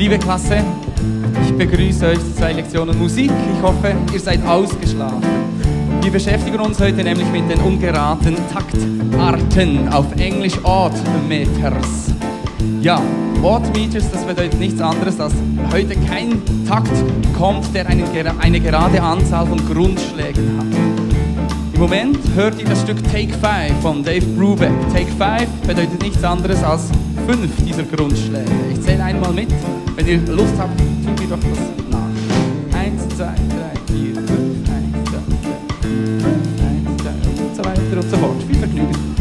Liebe Klasse, ich begrüße euch zu 2 Lektionen Musik. Ich hoffe, ihr seid ausgeschlafen. Wir beschäftigen uns heute nämlich mit den ungeraden Taktarten, auf Englisch Odd Meters. Ja, Odd Meters, das bedeutet nichts anderes, dass heute kein Takt kommt, der eine gerade Anzahl von Grundschlägen hat. Im Moment hört ihr das Stück Take 5 von Dave Brubeck. Take 5 bedeutet nichts anderes als 5 dieser Grundschläge. Ich zähle einmal mit. Wenn ihr Lust habt, tut mir doch das nach. 1, 2, 3, 4, 5, 1, 2, 3, 4, 5, 1, 2 und so weiter und so fort. Viel Vergnügen.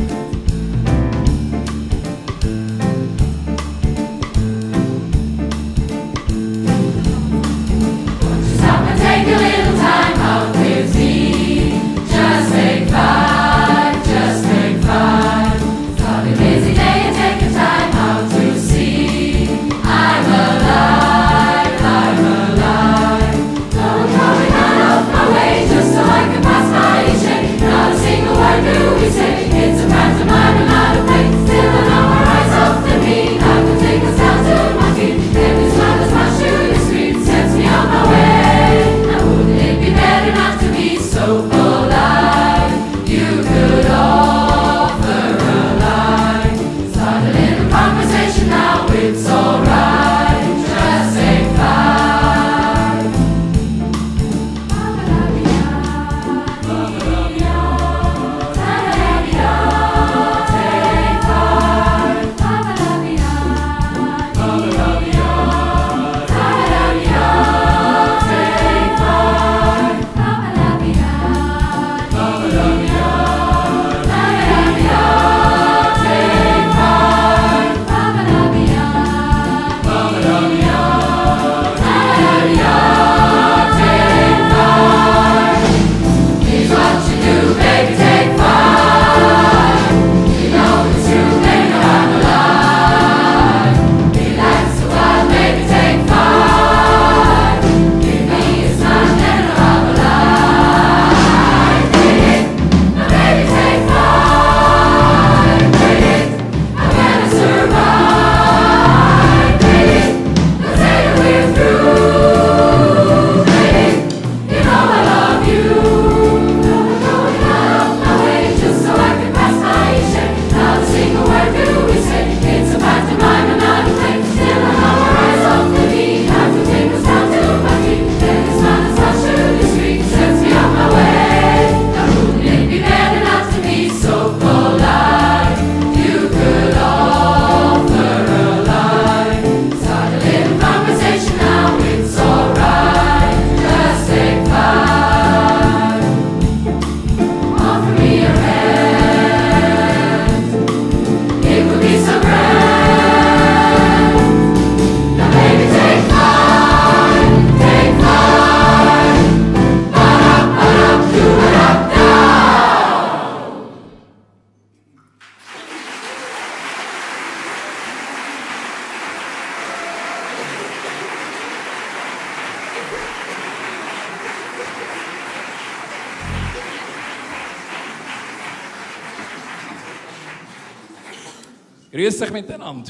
Grüß euch miteinander.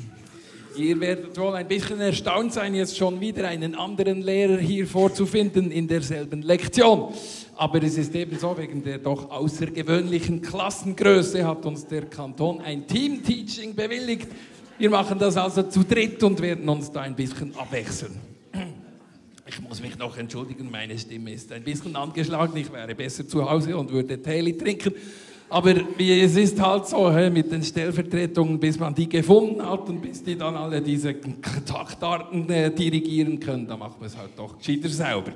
Ihr werdet wohl ein bisschen erstaunt sein, jetzt schon wieder einen anderen Lehrer hier vorzufinden in derselben Lektion. Aber es ist eben so, wegen der doch außergewöhnlichen Klassengröße hat uns der Kanton ein Team-Teaching bewilligt. Wir machen das also zu dritt und werden uns da ein bisschen abwechseln. Ich muss mich noch entschuldigen, meine Stimme ist ein bisschen angeschlagen. Ich wäre besser zu Hause und würde Tee trinken. Aber es ist halt so mit den Stellvertretungen, bis man die gefunden hat und bis die dann alle diese Taktarten dirigieren können, da macht man es halt doch gescheiter selber.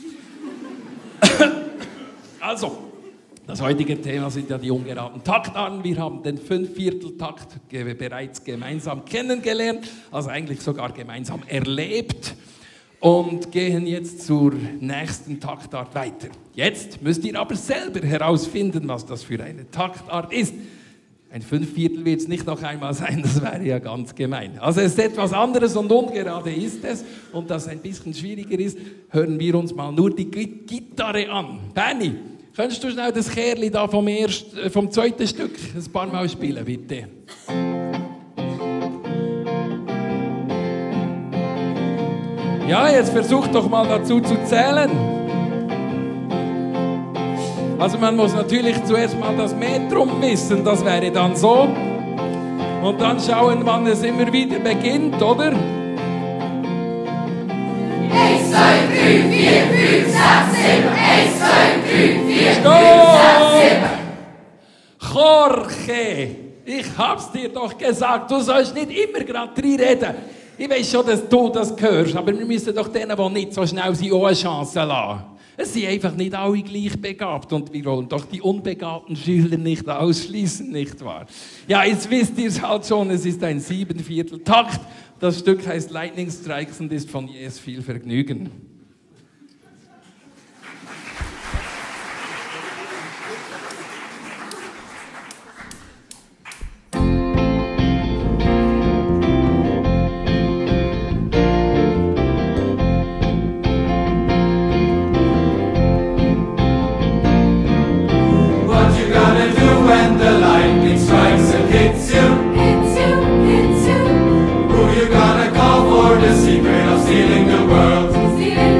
Also, das heutige Thema sind ja die ungeraden Taktarten. Wir haben den 5/4-Takt bereits gemeinsam kennengelernt, also eigentlich sogar gemeinsam erlebt. Und gehen jetzt zur nächsten Taktart weiter. Jetzt müsst ihr aber selber herausfinden, was das für eine Taktart ist. Ein 5/4 wird es nicht noch einmal sein, das wäre ja ganz gemein. Also es ist etwas anderes und ungerade ist es. Und das ein bisschen schwieriger ist, hören wir uns mal nur die Gitarre an. Berni, könntest du schnell das Kerli da vom zweiten Stück ein paar Mal spielen, bitte? Ja, jetzt versucht doch mal dazu zu zählen. Also man muss natürlich zuerst mal das Metrum wissen, das wäre dann so. Und dann schauen, wann es immer wieder beginnt, oder? 1, 2, 3, 4, 5, 6, 7. 1, 2, 3, 4, 5, 6, 7. Jorge, ich hab's dir doch gesagt, du sollst nicht immer gerade reinreden. Ich weiß schon, dass du das hörst, aber wir müssen doch denen, die nicht so schnell sind, auch eine Chance lassen. Es sind einfach nicht alle gleich begabt und wir wollen doch die unbegabten Schüler nicht ausschließen, nicht wahr? Ja, jetzt wisst ihr es halt schon, es ist ein 7/4-Takt. Das Stück heißt Lightning Strikes und ist von Yes viel Vergnügen. When the lightning strikes and hits you, hits you, hits you. Who you gonna call for the secret of stealing the world? Stealing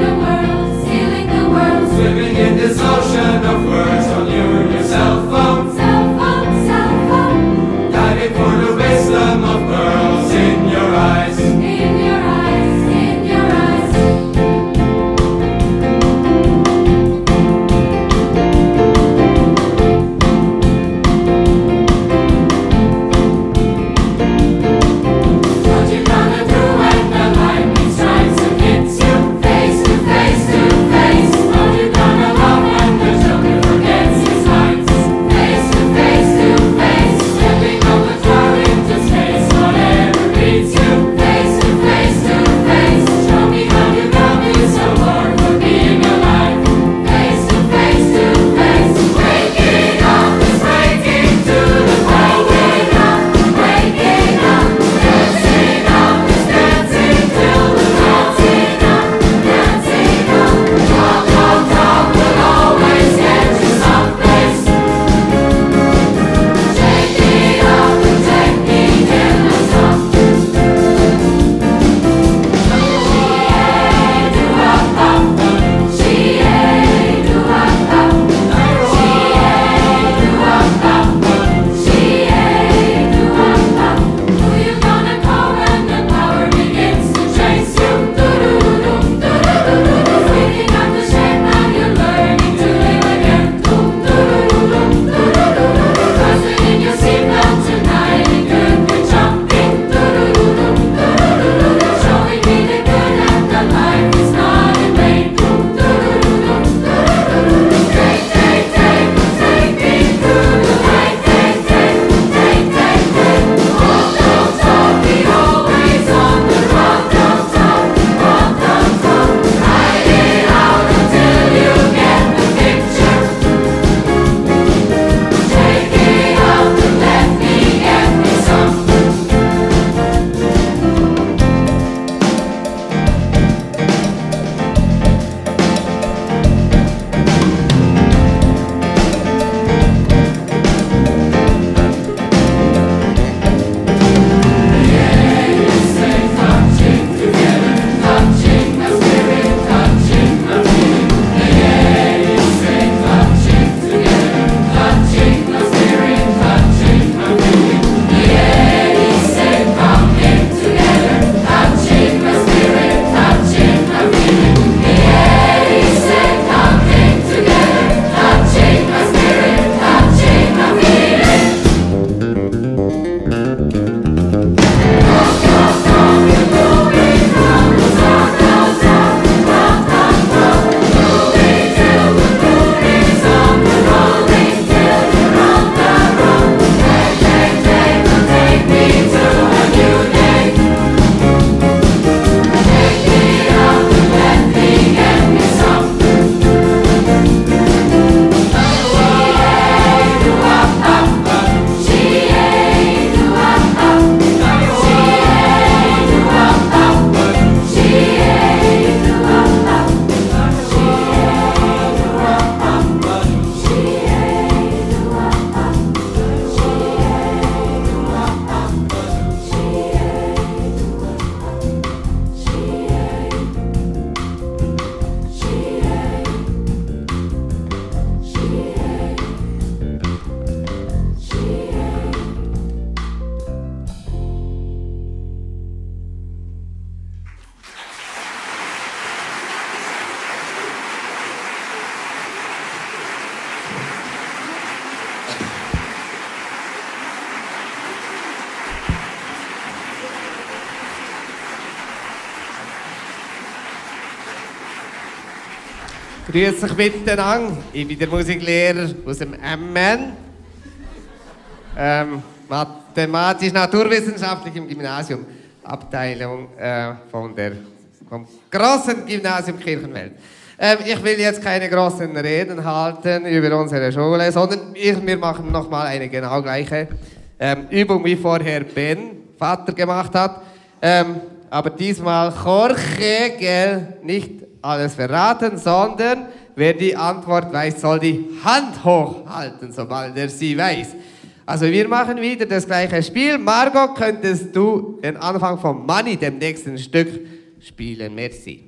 Grüß euch miteinander. Ich bin der Musiklehrer aus dem MN. Mathematisch-naturwissenschaftlichem Gymnasium. Abteilung vom großen Gymnasium Kirchenwelt. Ich will jetzt keine großen Reden halten über unsere Schule, sondern wir machen nochmal eine genau gleiche Übung, wie vorher Ben, Vater, gemacht hat. Aber diesmal Jorge, gell, nicht alles verraten, sondern wer die Antwort weiß, soll die Hand hochhalten, sobald er sie weiß. Also wir machen wieder das gleiche Spiel. Margot, könntest du den Anfang von Money, dem nächsten Stück, spielen? Merci.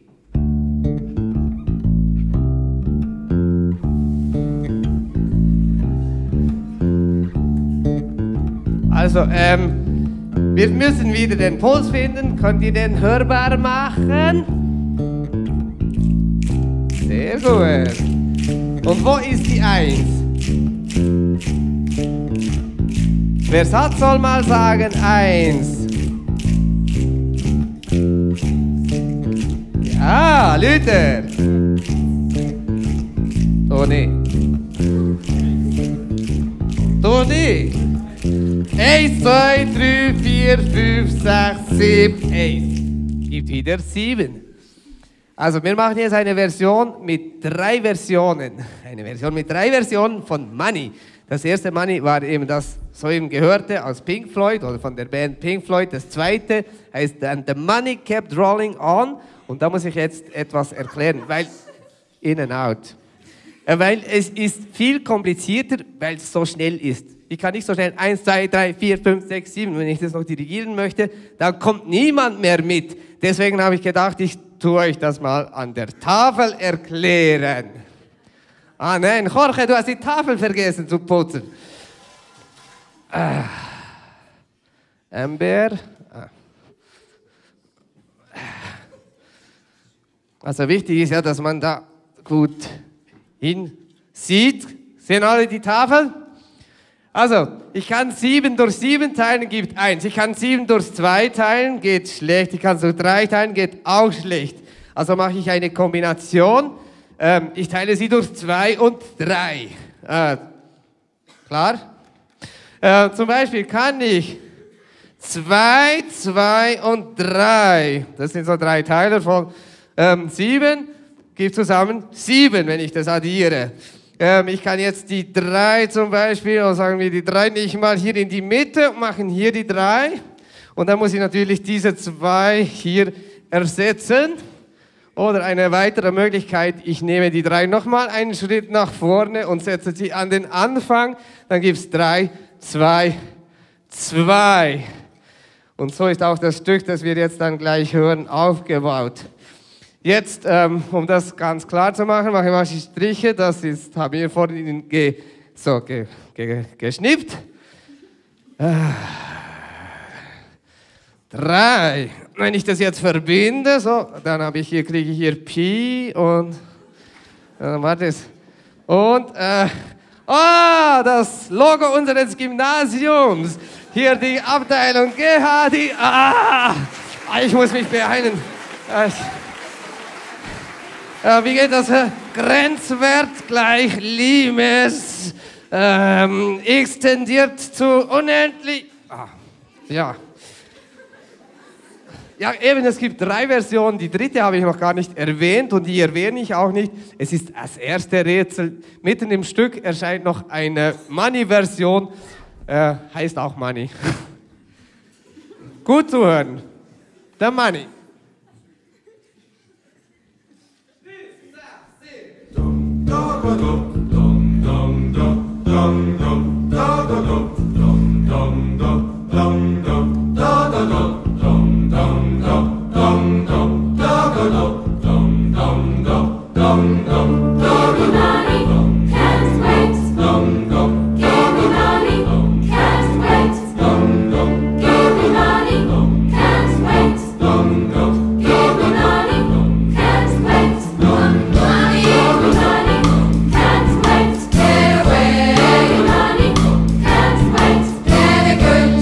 Also, wir müssen wieder den Puls finden. Könnt ihr den hörbar machen? Sehr gut. Und wo ist die 1? Wer es hat, soll mal sagen 1. Ja, Lüter. Toni. Toni. 1, 2, 3, 4, 5, 6, 7, 1. Gibt wieder 7. Also wir machen jetzt eine Version mit 3 Versionen. Eine Version mit 3 Versionen von Money. Das erste Money war eben das soeben gehörte aus Pink Floyd oder von der Band Pink Floyd. Das zweite heißt dann The Money Kept Rolling On. Und da muss ich jetzt etwas erklären, weil in and out. Weil es ist viel komplizierter, weil es so schnell ist. Ich kann nicht so schnell 1, 2, 3, 4, 5, 6, 7, wenn ich das noch dirigieren möchte, dann kommt niemand mehr mit. Deswegen habe ich gedacht, ich tue euch das mal an der Tafel erklären. Ah nein, Jorge, du hast die Tafel vergessen zu putzen. Amber. Also wichtig ist ja, dass man da gut hinsieht. Sehen alle die Tafel? Also, ich kann 7 durch 7 teilen, gibt 1. Ich kann 7 durch 2 teilen, geht schlecht. Ich kann es durch 3 teilen, geht auch schlecht. Also mache ich eine Kombination. Ich teile sie durch 2 und 3. Klar? Zum Beispiel kann ich 2, 2 und 3. Das sind so 3 Teile von 7. Gibt zusammen 7, wenn ich das addiere. Ich kann jetzt die 3 zum Beispiel, oder sagen wir die 3, nehme ich mal hier in die Mitte und machen hier die 3. Und dann muss ich natürlich diese 2 hier ersetzen. Oder eine weitere Möglichkeit, ich nehme die 3 nochmal einen Schritt nach vorne und setze sie an den Anfang. Dann gibt es 3, 2, 2. Und so ist auch das Stück, das wir jetzt dann gleich hören, aufgebaut. Jetzt, um das ganz klar zu machen, mache ich mal die Striche. Das ist, haben wir vorhin geschnippt. 3. Wenn ich das jetzt verbinde, so, dann habe ich hier, kriege ich hier Pi und dann war das. Und das Logo unseres Gymnasiums. Hier die Abteilung GH, ich muss mich beeilen. Wie geht das? Grenzwert gleich Limes. X tendiert zu unendlich. Ja. Ja, eben, es gibt 3 Versionen. Die dritte habe ich noch gar nicht erwähnt und die erwähne ich auch nicht. Es ist das erste Rätsel. Mitten im Stück erscheint noch eine Money-Version. Heißt auch Money. Gut zu hören. The Money. Good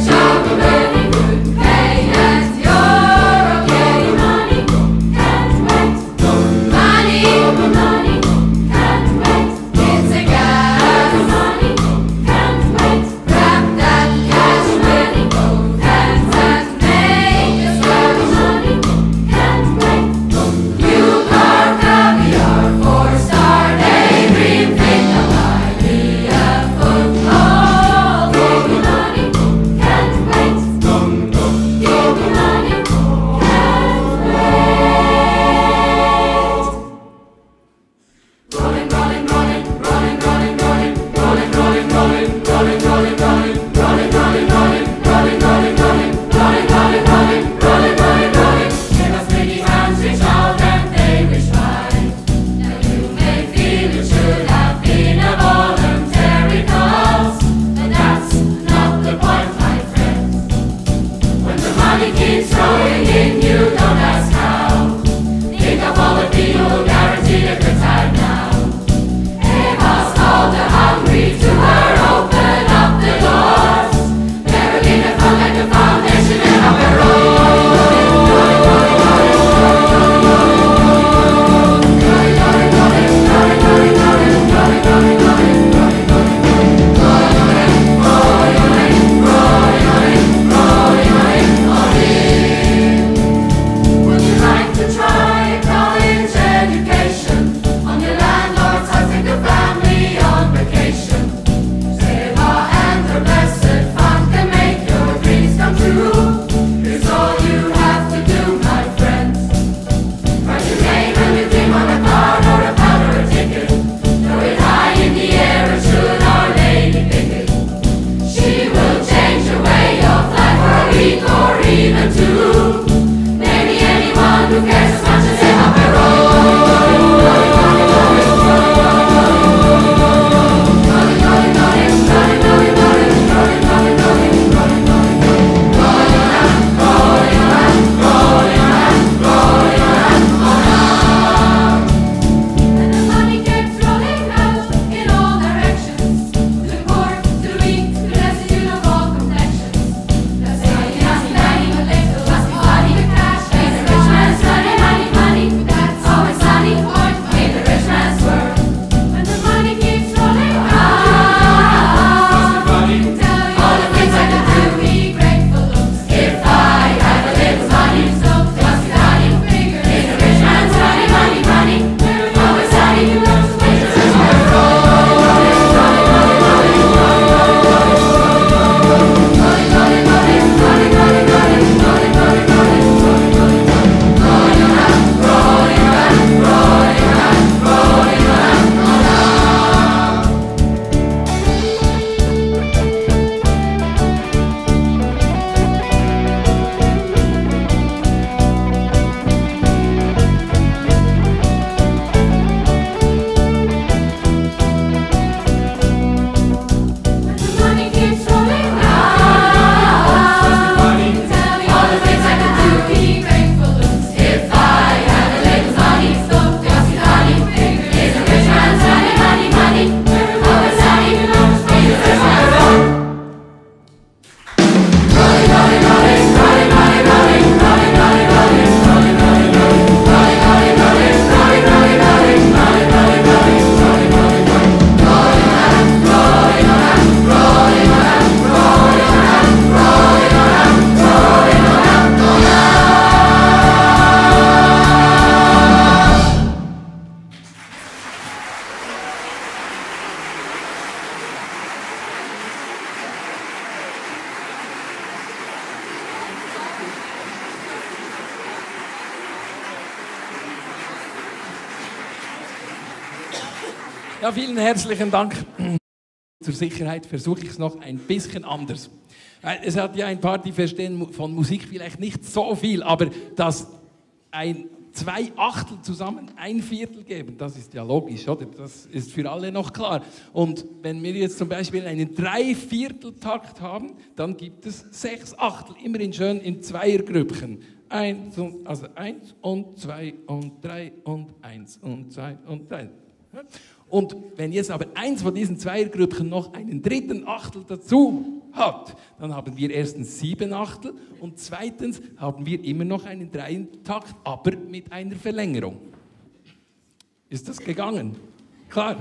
Ja, vielen herzlichen Dank. Zur Sicherheit versuche ich es noch ein bisschen anders. Es hat ja ein paar, die verstehen von Musik vielleicht nicht so viel, aber dass zwei Achtel zusammen ein Viertel geben, das ist ja logisch, oder? Das ist für alle noch klar. Und wenn wir jetzt zum Beispiel einen Dreivierteltakt haben, dann gibt es 6 Achtel, immerhin schön in Zweiergrüppchen. 1 und 2 und 3 und 1 und 2 und 3. Und wenn jetzt aber eins von diesen Zweiergrüppchen noch einen dritten Achtel dazu hat, dann haben wir erstens 7 Achtel und zweitens haben wir immer noch einen Dreitakt, aber mit einer Verlängerung. Ist das gegangen? Klar.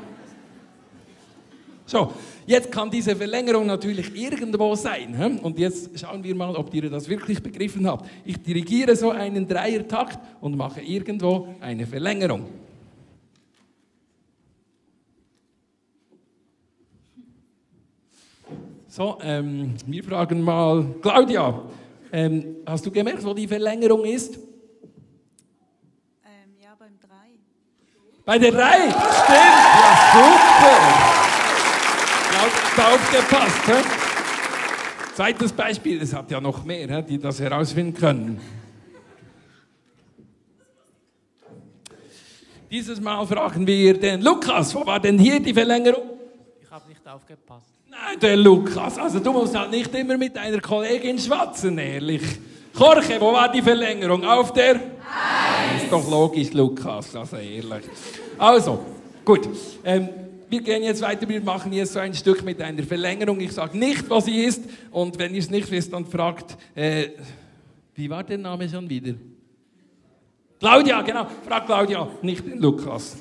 So, jetzt kann diese Verlängerung natürlich irgendwo sein. Und jetzt schauen wir mal, ob ihr das wirklich begriffen habt. Ich dirigiere so einen Dreiertakt und mache irgendwo eine Verlängerung. So, wir fragen mal Claudia, hast du gemerkt, wo die Verlängerung ist? Ja, beim 3. Bei der 3? Stimmt, ja super. Claudia hat aufgepasst. He? Zweites Beispiel, es hat ja noch mehr, die das herausfinden können. Dieses Mal fragen wir den Lukas, wo war denn hier die Verlängerung? Ich habe nicht aufgepasst. Nein, der Lukas, also du musst halt nicht immer mit deiner Kollegin schwatzen, ehrlich. Jorge, wo war die Verlängerung? Auf der? 1. Ist doch logisch, Lukas, also ehrlich. Also, gut. Wir gehen jetzt weiter, wir machen jetzt so ein Stück mit einer Verlängerung. Ich sage nicht, was sie ist. Und wenn ihr es nicht wisst, dann fragt, wie war der Name schon wieder? Claudia, genau. Frag Claudia, nicht den Lukas.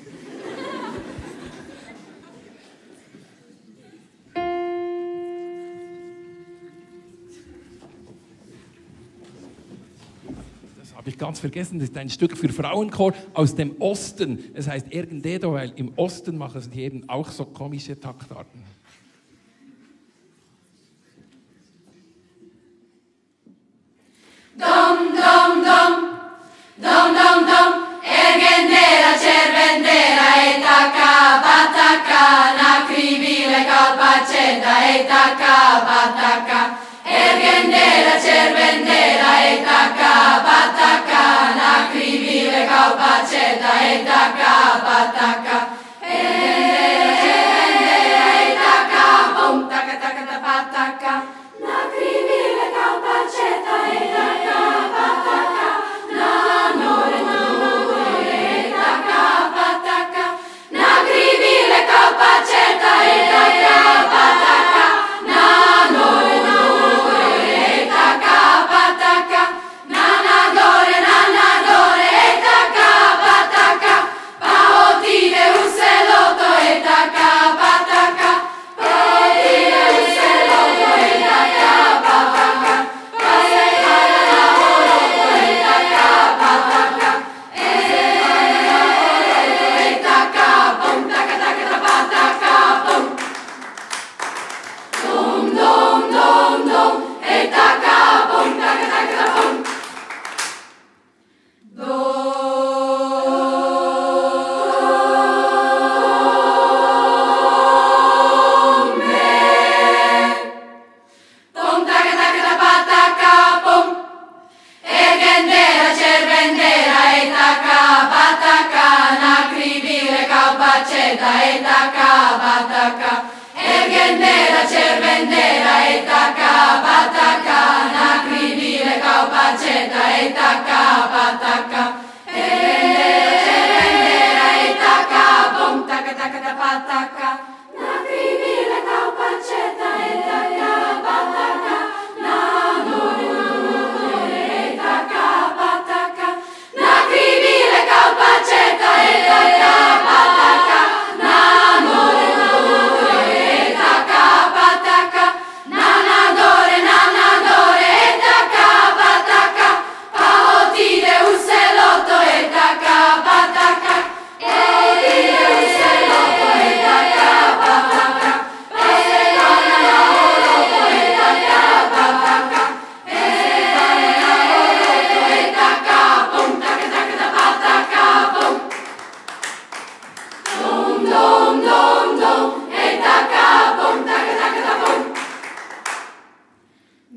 Habe ich ganz vergessen, das ist ein Stück für Frauenchor aus dem Osten. Es heißt Ergendedo, weil im Osten machen sie eben auch so komische Taktarten. Dom, dom, dom, dom, dom, dom, Ergendera, cervendera, etaka, bataka, nacrivile, calpaceta, etaka, bataka. Ergendera, cervendera, etaka, bataka, nacrivile, calpaceta, etaka, bataka. Ergendera, etaka, bum, taka, taka, ta, bataka, nacrivile, calpaceta, etaka, bataka, nanore, nanore, etaka, bataka, nacrivile, calpaceta, etaka, bataka, nanore, nanore, etaka, bataka, nanadore, nanadore, etaka, bataka, paotine, useloto, etaka, bataka, paotine, useloto, etaka, bataka, pasekana, lavoroto, etaka, bataka, etaka, pum, taka, taka, ta, bataka, pum. Dum, dum, dum, dum, etaka, pum, taka, taka, ta, pum. Pum, taka, taka, ta, bataka, pum. Ergendera, cervendera, etaka, bataka, nacrivile, calpaceta, etaka, bataka. Ergendera, cervendera, etaka, bataka, nacrivile, calpaceta, etaka, bataka. Ergendera, etaka, pum, taka, taka, ta, bataka, nacrivile, calpaceta, etaka, bataka, nanore, nanore, etaka, bataka, nacrivile, calpaceta, etaka, bataka, nanore, nanore, etaka, bataka, nanadore,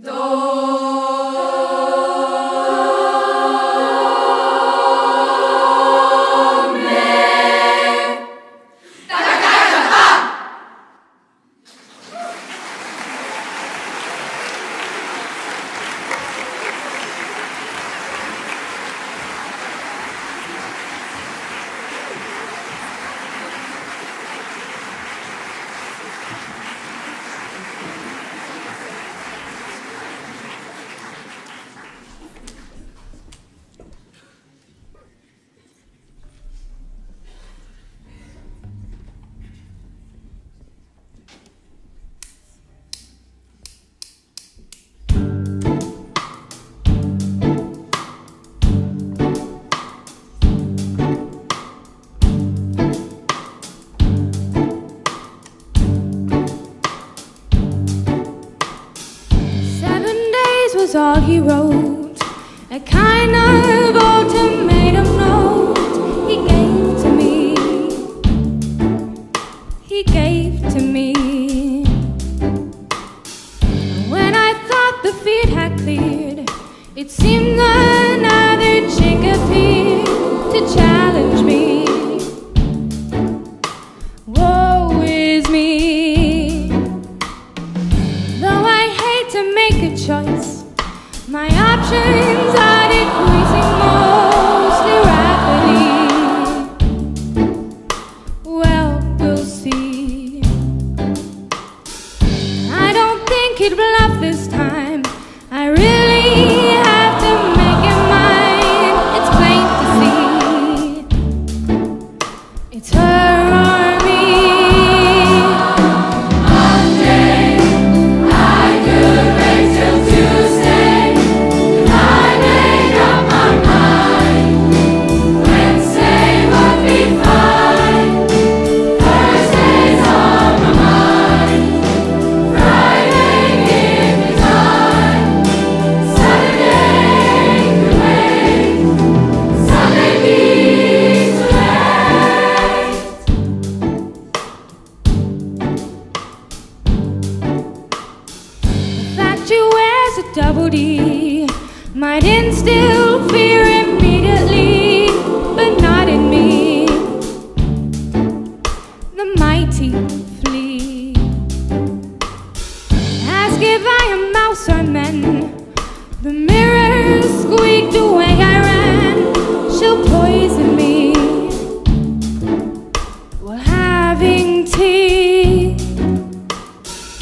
Was all he wrote, a kind of ultimatum note he gave to me. He gave to me. When I thought the field had cleared, it seemed another chick appeared to challenge me. Woe is me. Though I hate to make a choice, my options are decreasing mostly rapidly. Well, we'll see. I don't think he'd bluff this time. I really have to make it mine. It's plain to see. It's her or me. Monday, I could wait till Tuesday. Double D might instill fear immediately, but not in me. The mighty flee. Ask if I am mouse or men. The mirror squeaked away I ran. She'll poison me while having tea.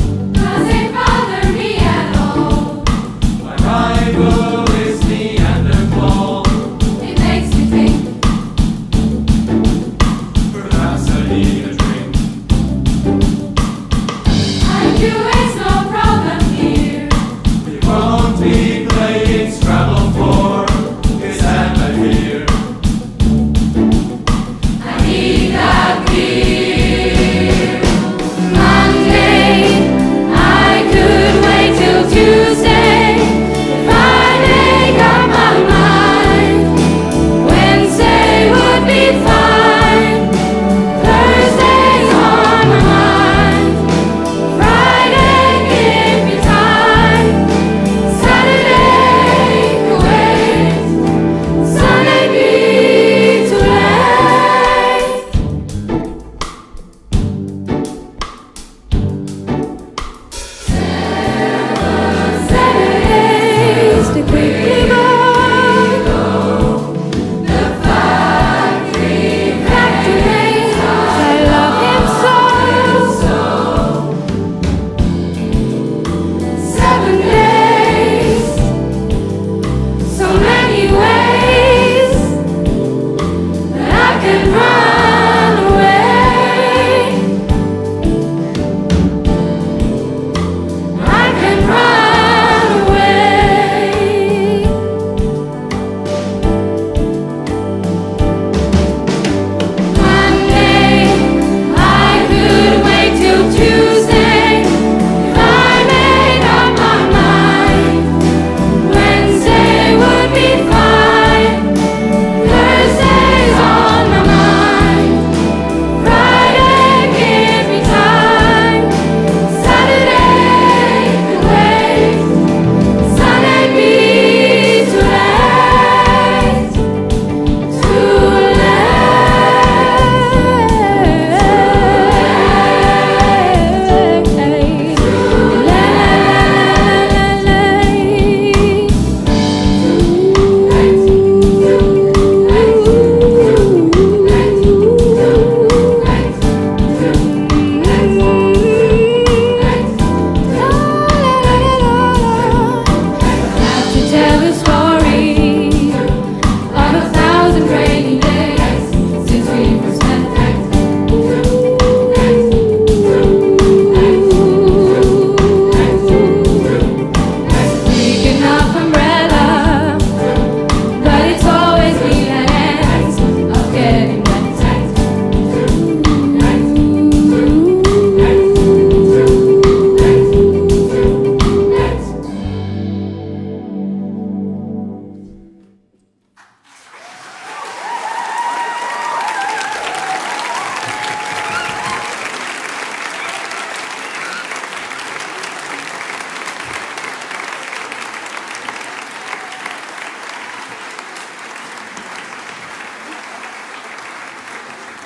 Does it bother me at all? My rival is neanderthal.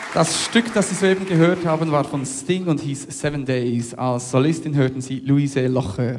Das Stück, das Sie soeben gehört haben, war von Sting und hieß 7 Days. Als Solistin hörten Sie Louise Locher.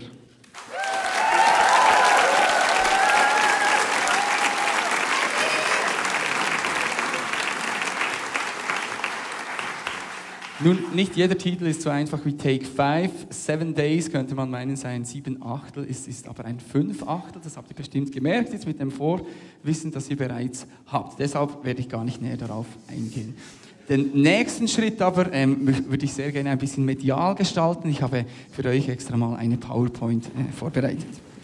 Nun, nicht jeder Titel ist so einfach wie Take 5. 7 Days könnte man meinen, seien 7 Achtel, es ist aber ein 5 Achtel, das habt ihr bestimmt gemerkt, jetzt mit dem Vorwissen, das ihr bereits habt. Deshalb werde ich gar nicht näher darauf eingehen. Den nächsten Schritt aber würde ich sehr gerne ein bisschen medial gestalten. Ich habe für euch extra mal eine PowerPoint vorbereitet.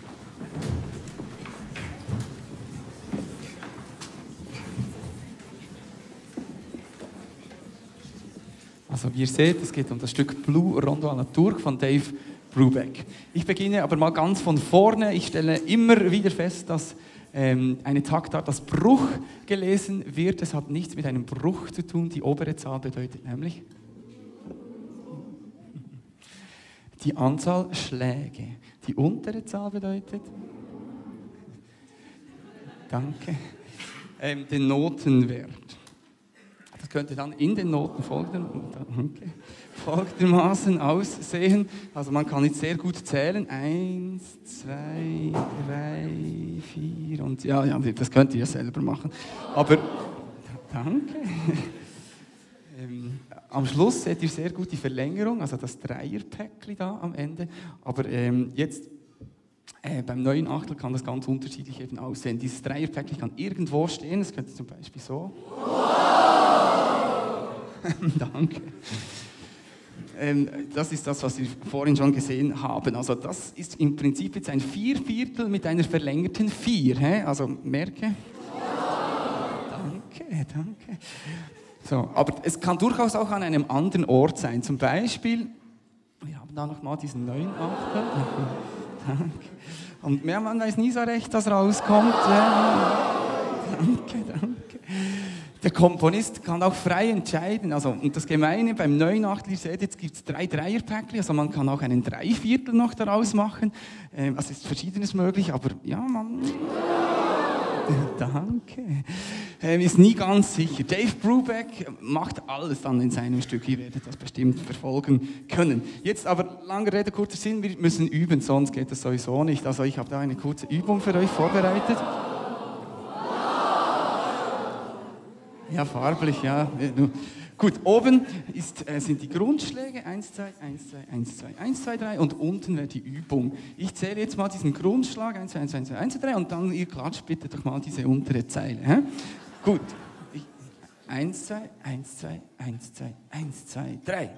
Also wie ihr seht, es geht um das Stück Blue Rondo à la Turque von Dave Brubeck. Ich beginne aber mal ganz von vorne. Ich stelle immer wieder fest, dass eine Taktart als Bruch gelesen wird. Es hat nichts mit einem Bruch zu tun. Die obere Zahl bedeutet nämlich die Anzahl Schläge. Die untere Zahl bedeutet, danke, den Notenwert. Das könnte dann in den Noten folgendermaßen aussehen. Also man kann jetzt sehr gut zählen. 1, 2, 3, 4 und ja, das könnt ihr ja selber machen. Aber danke. Am Schluss seht ihr sehr gut die Verlängerung, also das Dreierpäckchen da am Ende. Aber jetzt beim neuen Achtel kann das ganz unterschiedlich eben aussehen. Dieses Dreierpäckchen kann irgendwo stehen. Das könnte zum Beispiel so. Danke. Das ist das, was wir vorhin schon gesehen haben. Also das ist im Prinzip jetzt ein 4/4 mit einer verlängerten 4. Also merke. Danke. So, aber es kann durchaus auch an einem anderen Ort sein. Zum Beispiel, wir haben da nochmal diesen neuen Achtel. Danke. Und man weiß nie so recht, was rauskommt. Danke. Der Komponist kann auch frei entscheiden. Also, und das Gemeine beim neuen Achtel, ihr seht, jetzt gibt es 3 Dreierpäckchen, also man kann auch einen 3/4 noch daraus machen. Also ist Verschiedenes möglich, aber ja, man... Danke. Ist nie ganz sicher. Dave Brubeck macht alles dann in seinem Stück. Ihr werdet das bestimmt verfolgen können. Jetzt aber, lange Rede, kurzer Sinn, wir müssen üben, sonst geht das sowieso nicht. Also ich habe da eine kurze Übung für euch vorbereitet. Ja, farblich, ja. Gut, oben sind die Grundschläge, 1, 2, 1, 2, 1, 2, 1, 2, 3 und unten wäre die Übung. Ich zähle jetzt mal diesen Grundschlag, 1, 2, 1, 2, 1, 2, 1, 2, 3 und dann ihr klatscht bitte doch mal diese untere Zeile. He? Gut, 1, 2, 1, 2, 1, 2, 1, 2, 3.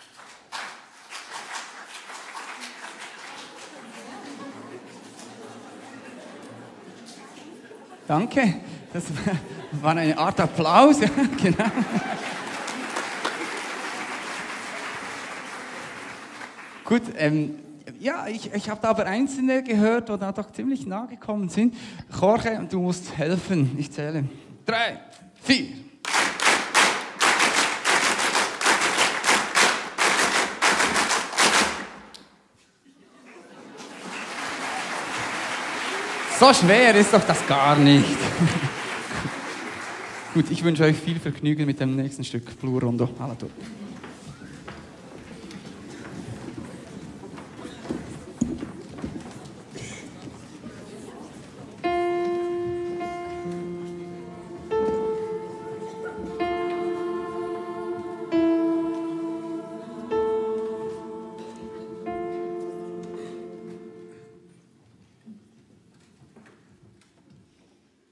Danke, das war eine Art Applaus, ja, genau. Gut, ja, ich habe da aber Einzelne gehört, die da doch ziemlich nah gekommen sind. Jorge, du musst helfen, ich zähle. 3, 4. So schwer ist doch das gar nicht. Gut, ich wünsche euch viel Vergnügen mit dem nächsten Stück Blue Rondo à la Turque.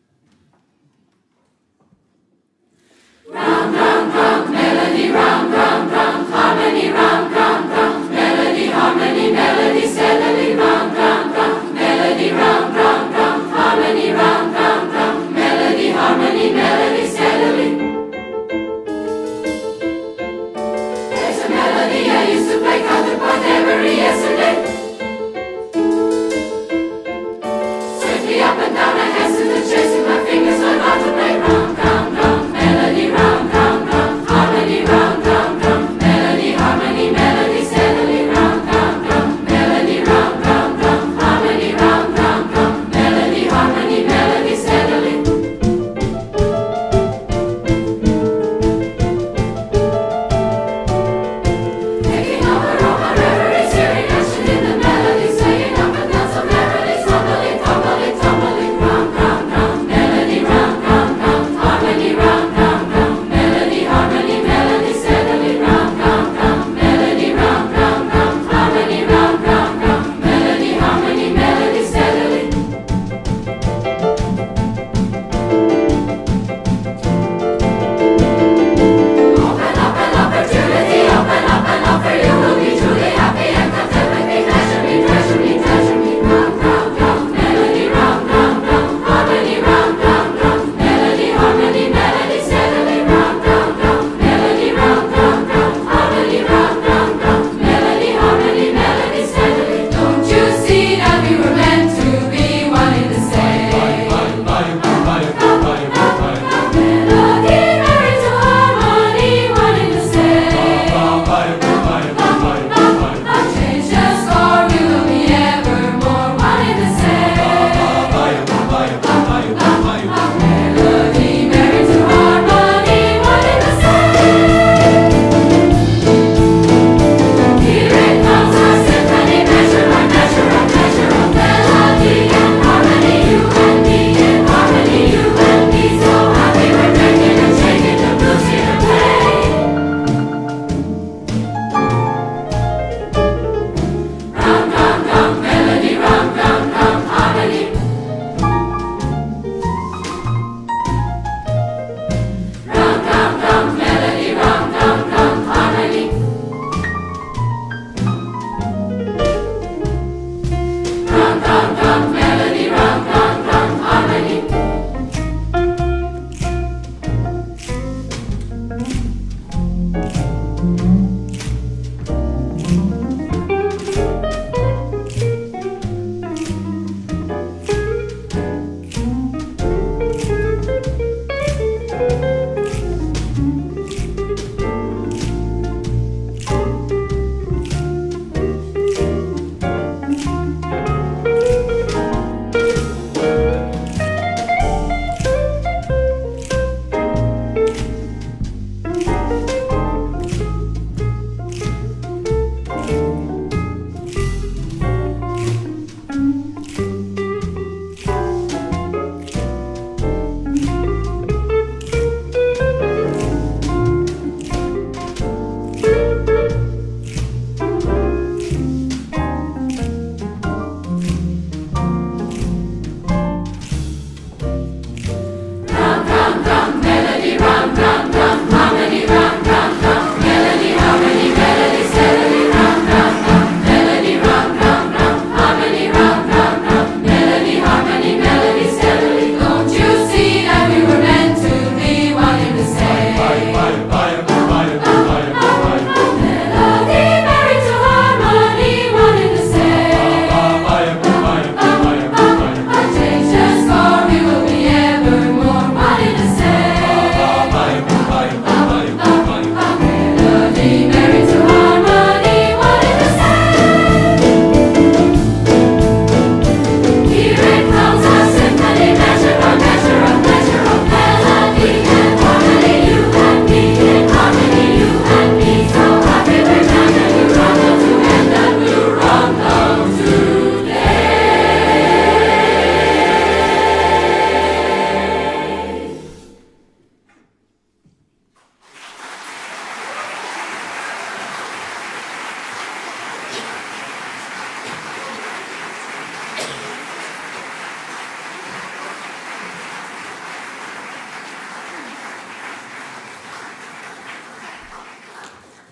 Round, round, round, melody, round, round.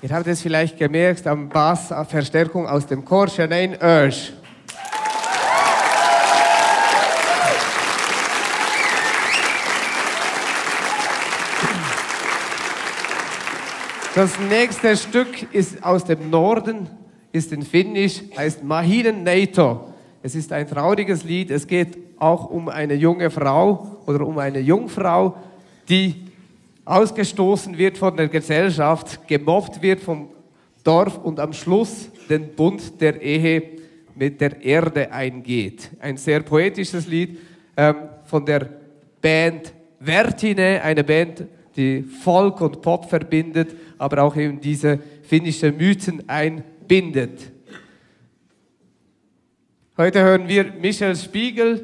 Ihr habt es vielleicht gemerkt, am Bass, Verstärkung aus dem Chor, Janine Oesch. Das nächste Stück ist aus dem Norden, ist in Finnisch, heißt Mahinen Neito. Es ist ein trauriges Lied, es geht auch um eine junge Frau oder um eine Jungfrau, die ausgestoßen wird von der Gesellschaft, gemobbt wird vom Dorf und am Schluss den Bund der Ehe mit der Erde eingeht. Ein sehr poetisches Lied von der Band Vertine, eine Band, die Folk und Pop verbindet, aber auch eben diese finnische Mythen einbindet. Heute hören wir Michel Spiegel.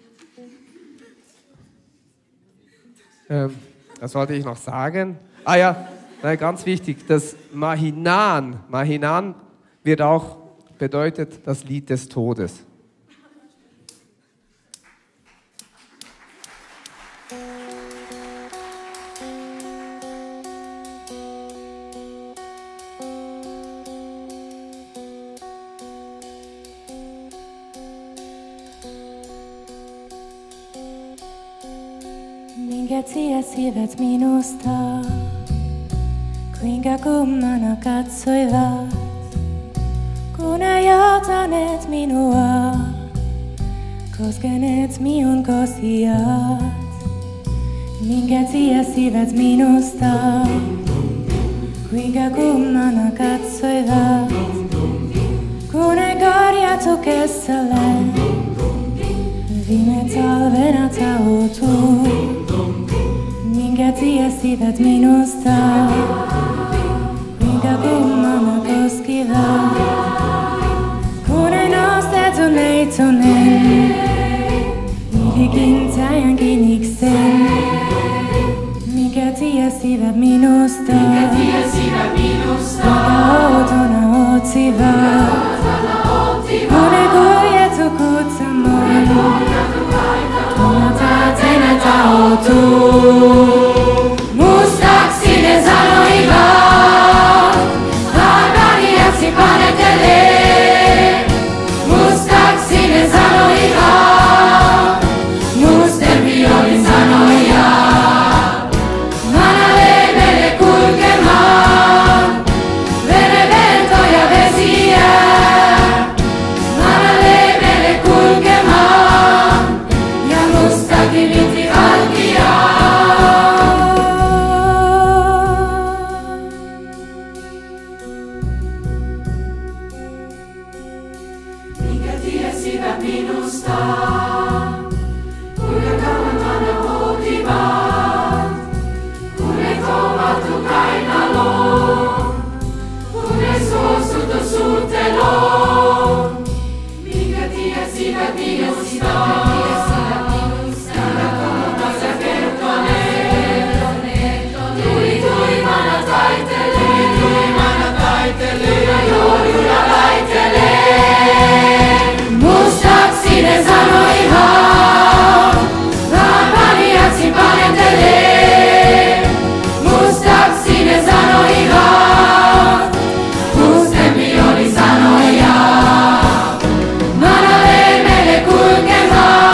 Was wollte ich noch sagen? Ah ja, ganz wichtig, das Mahinan. Mahinan wird auch bedeutet das Lied des Todes. Minkä tiesivät minusta, kuinka kummana katsoivat, kun ajataneet minua, koskeneet minun kosiat. Minkä tiesivät minusta, kuinka kummana katsoivat, kun ei korjattu kesälle, viime talvena tautuu. Minkä tiesivät minusta, kuinka kummana koskivat, kun ei nostettu neitonen, ylikintäjän kiniksen. Minkä tiesivät minusta, kuinka outona otsivat, kun ei kuljettu kutsamoin, tunnata tenä tautuu. Mustaksi ne sanoivat, vaarani jätsi panetelee. Mustaksi ne sanoivat, musten violin sanoja. Manalee meille kulkemaan, veneventoja vesiä. Manalee meille kulkemaan, ja mustakin viti halkiaa. Minkä tiesivät minusta, kuinka kauan mana huutivat, kun ei touvattu kainaloon, kun ei suostuttu suuteloon. Minkä tiesivät minusta, kuinka kauan sä kertoneet, tuli tuimana taitelee, ja jouluna laitelee. Mustaksi ne sanoivat, vaan paniaksi panetelee. Mustaksi ne sanoivat, musten violi sanoja. Manalee meille kulkemaan.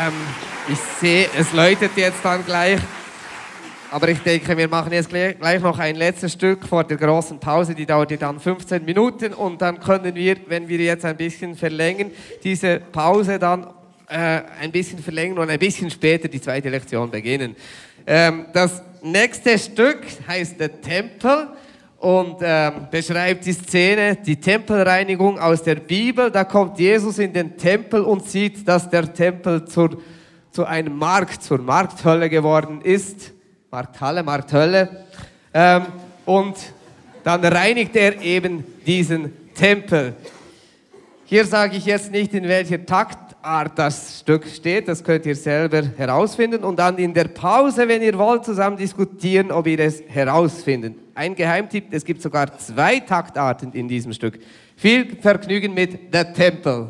Ich sehe, es läutet jetzt dann gleich. Aber ich denke, wir machen jetzt gleich noch ein letztes Stück vor der großen Pause. Die dauert ja dann 15 Minuten. Und dann können wir, wenn wir jetzt ein bisschen verlängern, diese Pause dann ein bisschen verlängern und ein bisschen später die zweite Lektion beginnen. Das nächste Stück heißt der Tempel und beschreibt die Szene, die Tempelreinigung aus der Bibel. Da kommt Jesus in den Tempel und sieht, dass der Tempel zu einem Markt, zur Markthölle geworden ist. Markthalle, Markthölle. Und dann reinigt er eben diesen Tempel. Hier sage ich jetzt nicht, in welcher Taktart das Stück steht, das könnt ihr selber herausfinden und dann in der Pause, wenn ihr wollt, zusammen diskutieren, ob ihr es herausfindet. Ein Geheimtipp, es gibt sogar 2 Taktarten in diesem Stück. Viel Vergnügen mit The Temple.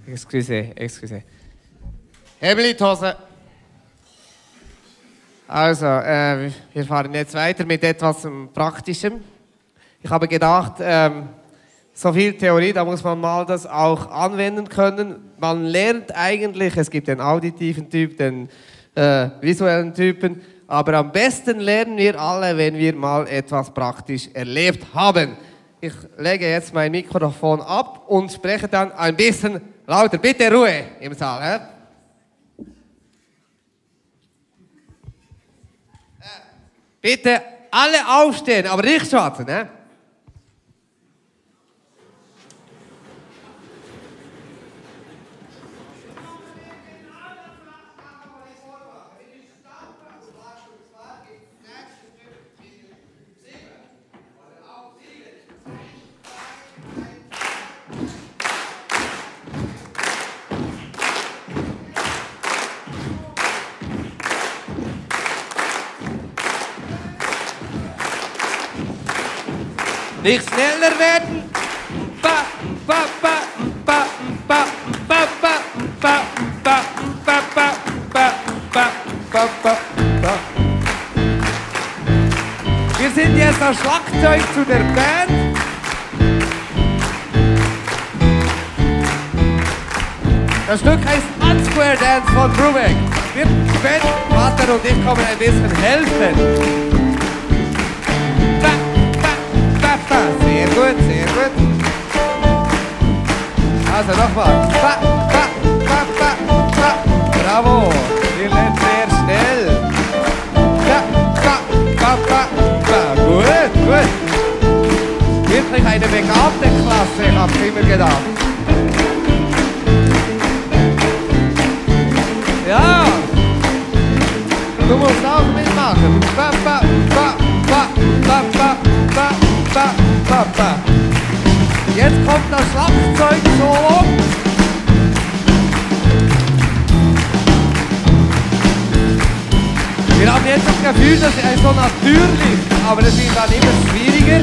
Excuse. Hebel in die Hose. Also, wir fahren jetzt weiter mit etwas Praktischem. Ich habe gedacht, so viel Theorie, da muss man mal das auch anwenden können. Man lernt eigentlich, es gibt den auditiven Typ, den visuellen Typen, aber am besten lernen wir alle, wenn wir mal etwas praktisch erlebt haben. Ich lege jetzt mein Mikrofon ab und spreche dann ein bisschen lauter. Bitte Ruhe im Saal. He? Bitte alle aufstehen, aber nicht schwatzen. Ne? Nicht schneller werden. Wir sind jetzt das Schlagzeug zu der Band. Das Stück heißt Unsquare Dance von Brubeck. Wir, Ben, Vater und ich kommen ein bisschen helfen. Sehr gut, sehr gut. Also nochmal. Bravo. Ihr lernt sehr schnell. Gut, gut. Wirklich eine begabte Klasse, ich hab's immer gedacht. Ja. Du musst auch mitmachen. Jetzt kommt das Schlagzeug-Solo. Wir haben jetzt das Gefühl, das ist so natürlich, aber es wird dann immer schwieriger.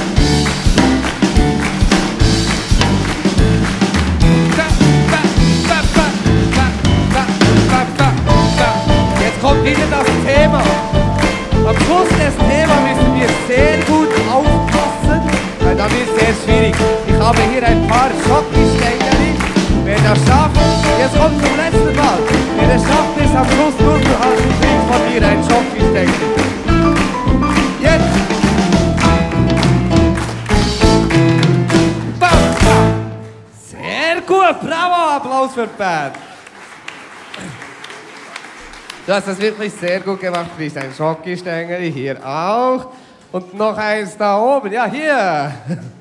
Jetzt kommt wieder das Thema. Am Schluss des Themas müssen wir sehr gut aufpassen, weil dann wird es sehr schwierig. Ich habe hier ein paar Schockgestängel. Wer das schafft, jetzt kommt zum letzten Mal. Wer es schafft, ist am Schluss nur zu halten, kriegt von mir ein Schockgestängel. Jetzt! Sehr gut, bravo, Applaus für die Band. Du hast das wirklich sehr gut gemacht, wie ein Schockgestängel, hier auch. Und noch eins da oben, ja hier.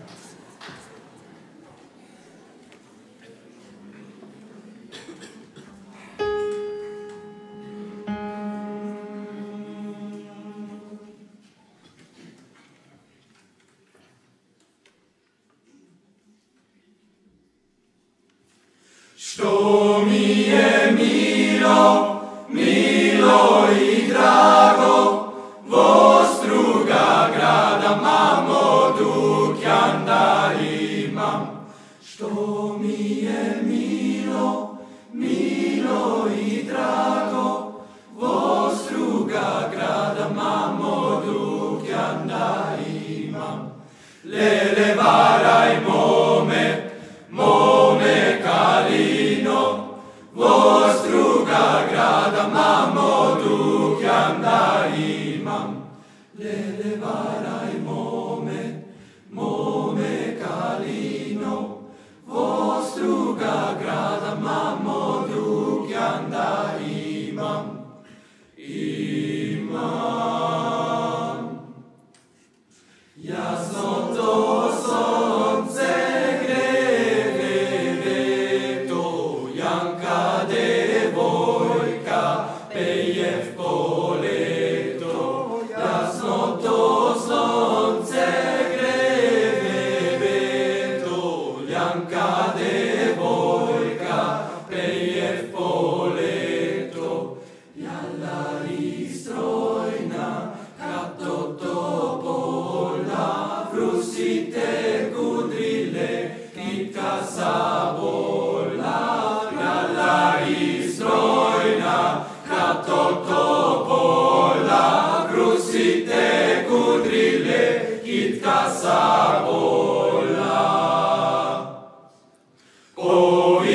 Što mi je milo, milo i drago, vostruga grada mamo, dok ja da imam. Što mi je milo, milo i drago, vostruga grada mamo, dok ja da imam. Lele varaj mome, mome kalino, vostruga grada mamo, dok ja da imam. Lele varaj mome, mome kalino, vostruga grada mamo, dok ja da imam.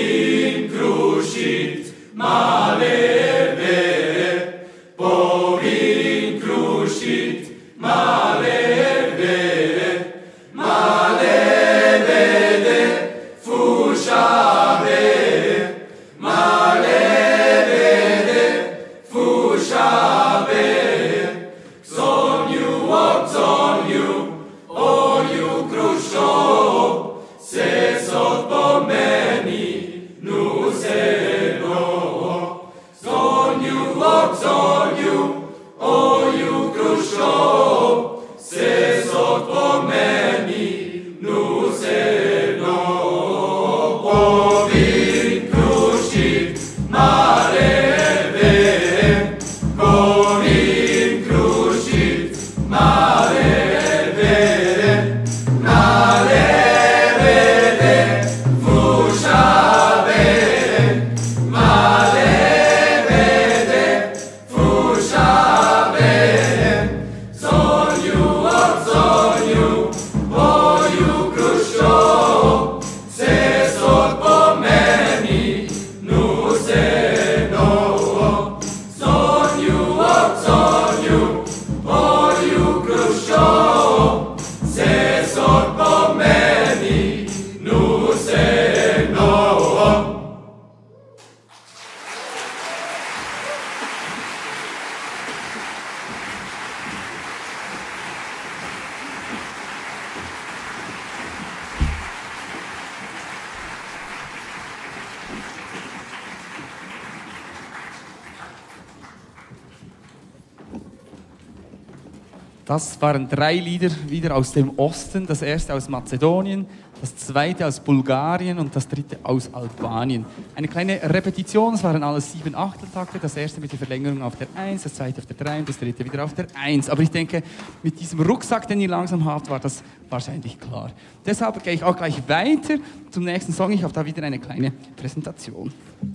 Das waren 3 Lieder wieder aus dem Osten. Das erste aus Mazedonien, das zweite aus Bulgarien und das dritte aus Albanien. Eine kleine Repetition, es waren alles 7 Achteltakte. Das erste mit der Verlängerung auf der 1, das zweite auf der 3 und das dritte wieder auf der 1. Aber ich denke, mit diesem Rucksack, den ihr langsam habt, war das wahrscheinlich klar. Deshalb gehe ich auch gleich weiter zum nächsten Song. Ich habe da wieder eine kleine Präsentation.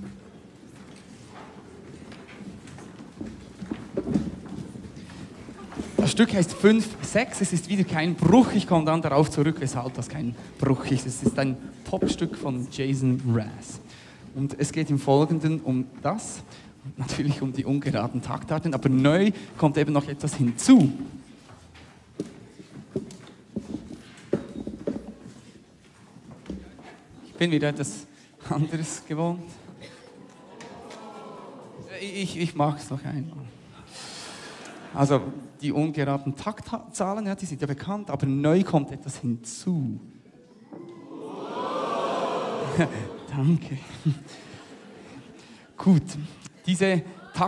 Das Stück heißt 5-6, es ist wieder kein Bruch. Ich komme dann darauf zurück, weshalb das kein Bruch ist. Es ist ein Popstück von Jason Mraz. Und es geht im Folgenden um das, und natürlich um die ungeraden Taktarten, aber neu kommt eben noch etwas hinzu. Ich bin wieder etwas anderes gewohnt. Ich mag es noch einmal. Also die ungeraden Taktzahlen, ja, die sind ja bekannt, aber neu kommt etwas hinzu. Danke. Gut, diese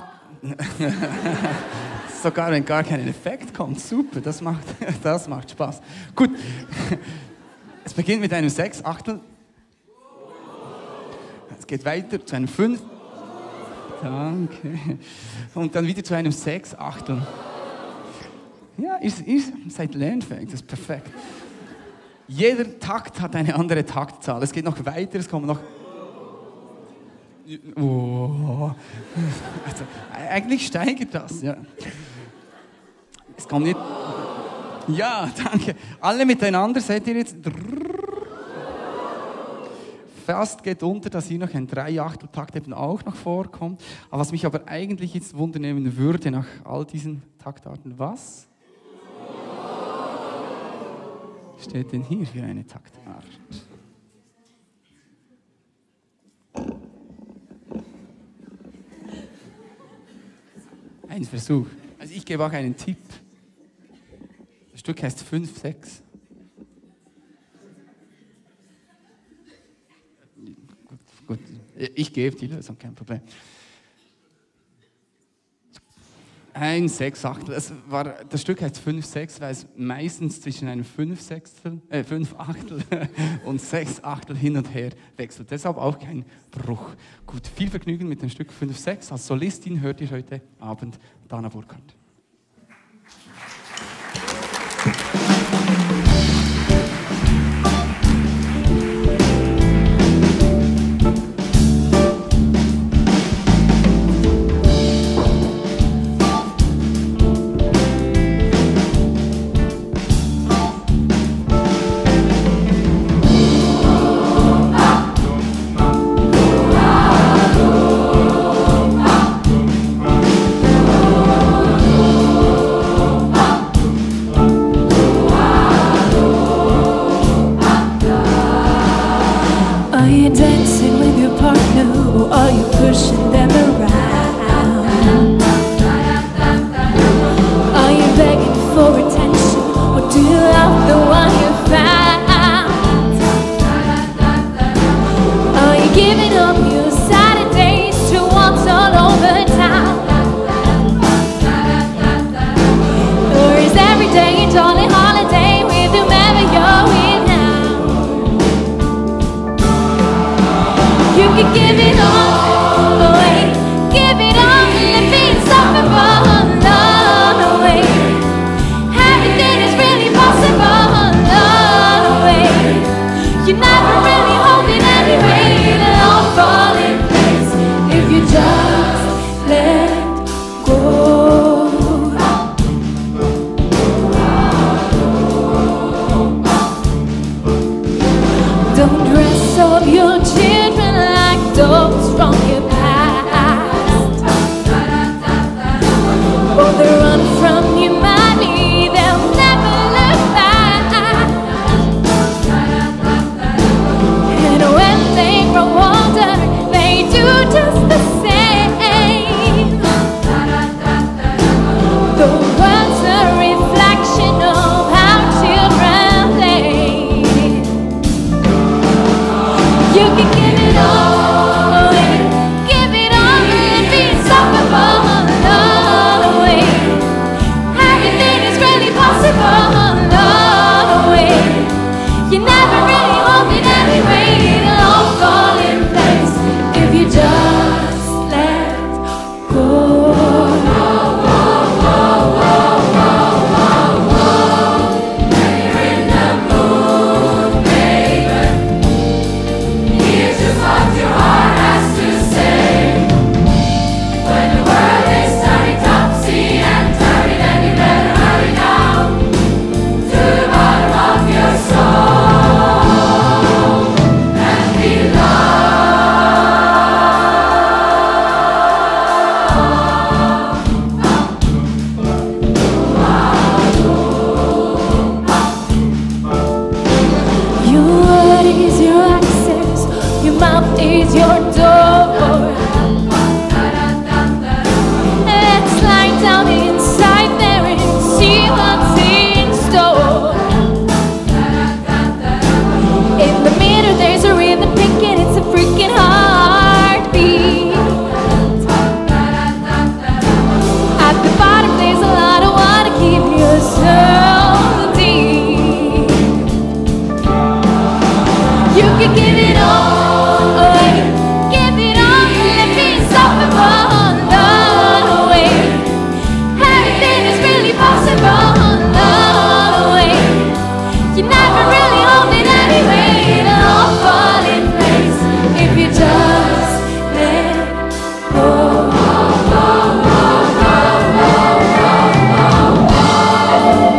sogar wenn gar kein Effekt kommt, super, das macht Spaß. Gut, es beginnt mit einem 6/8. Es geht weiter zu einem 5. Danke. Und dann wieder zu einem 6/8. Ja, ihr seid lernfähig, das ist perfekt. Jeder Takt hat eine andere Taktzahl. Es geht noch weiter, es kommen noch... Oh. Also, eigentlich steigert das, ja. Es kommt nicht... Ja, danke. Alle miteinander, seht ihr jetzt... Fast geht unter, dass hier noch ein 3/8-Takt eben auch noch vorkommt. Aber was mich aber eigentlich jetzt wundernehmen würde nach all diesen Taktarten, was steht denn hier für eine Taktart? Ein Versuch. Also ich gebe auch einen Tipp. Das Stück heißt 5-6. Gut, ich gebe die Lösung, kein Problem. Ein 6/8. Das Stück heißt 5-6, weil es meistens zwischen einem 5/8 und 6/8 hin und her wechselt. Deshalb auch kein Bruch. Gut, viel Vergnügen mit dem Stück 5-6. Als Solistin hört ihr heute Abend Dana Burkhardt. are you pushing them around? Are you begging for attention, or do you love the one you found? Are you giving up your Saturdays to walks all over town? Or is every day a jolly holiday with whomever you're with now? You can give it all away, give it all and be insufferable all away. Everything is really possible all away. You never really hold it anyway. It'll all fall in place if you just let go. Don't dress up your children like dogs from your past, or they run from you madly, they'll never look back. And when they grow older, they do just the same. The world's a reflection of how children play. You can give it all away, give it all and be insufferable all away. Everything is really possible all away. You never really hold it anyway. It'll all fall in place if you just let go. Here's just what your heart has to say. When the world is turning topsy and turvy, then you better hurry down to the bottom of your soul and be Your word is your access, your mouth is your door. Let's lie down inside there and see what's in store. In the middle there's a rhythm picking, it's a freaking heartbeat. At the bottom there's a lot of water keeping your soul deep. You can give it all away, give it all and be insufferable all away. Everything is really possible all away. You never really hold it anyway. It'll all fall in place if you just let go.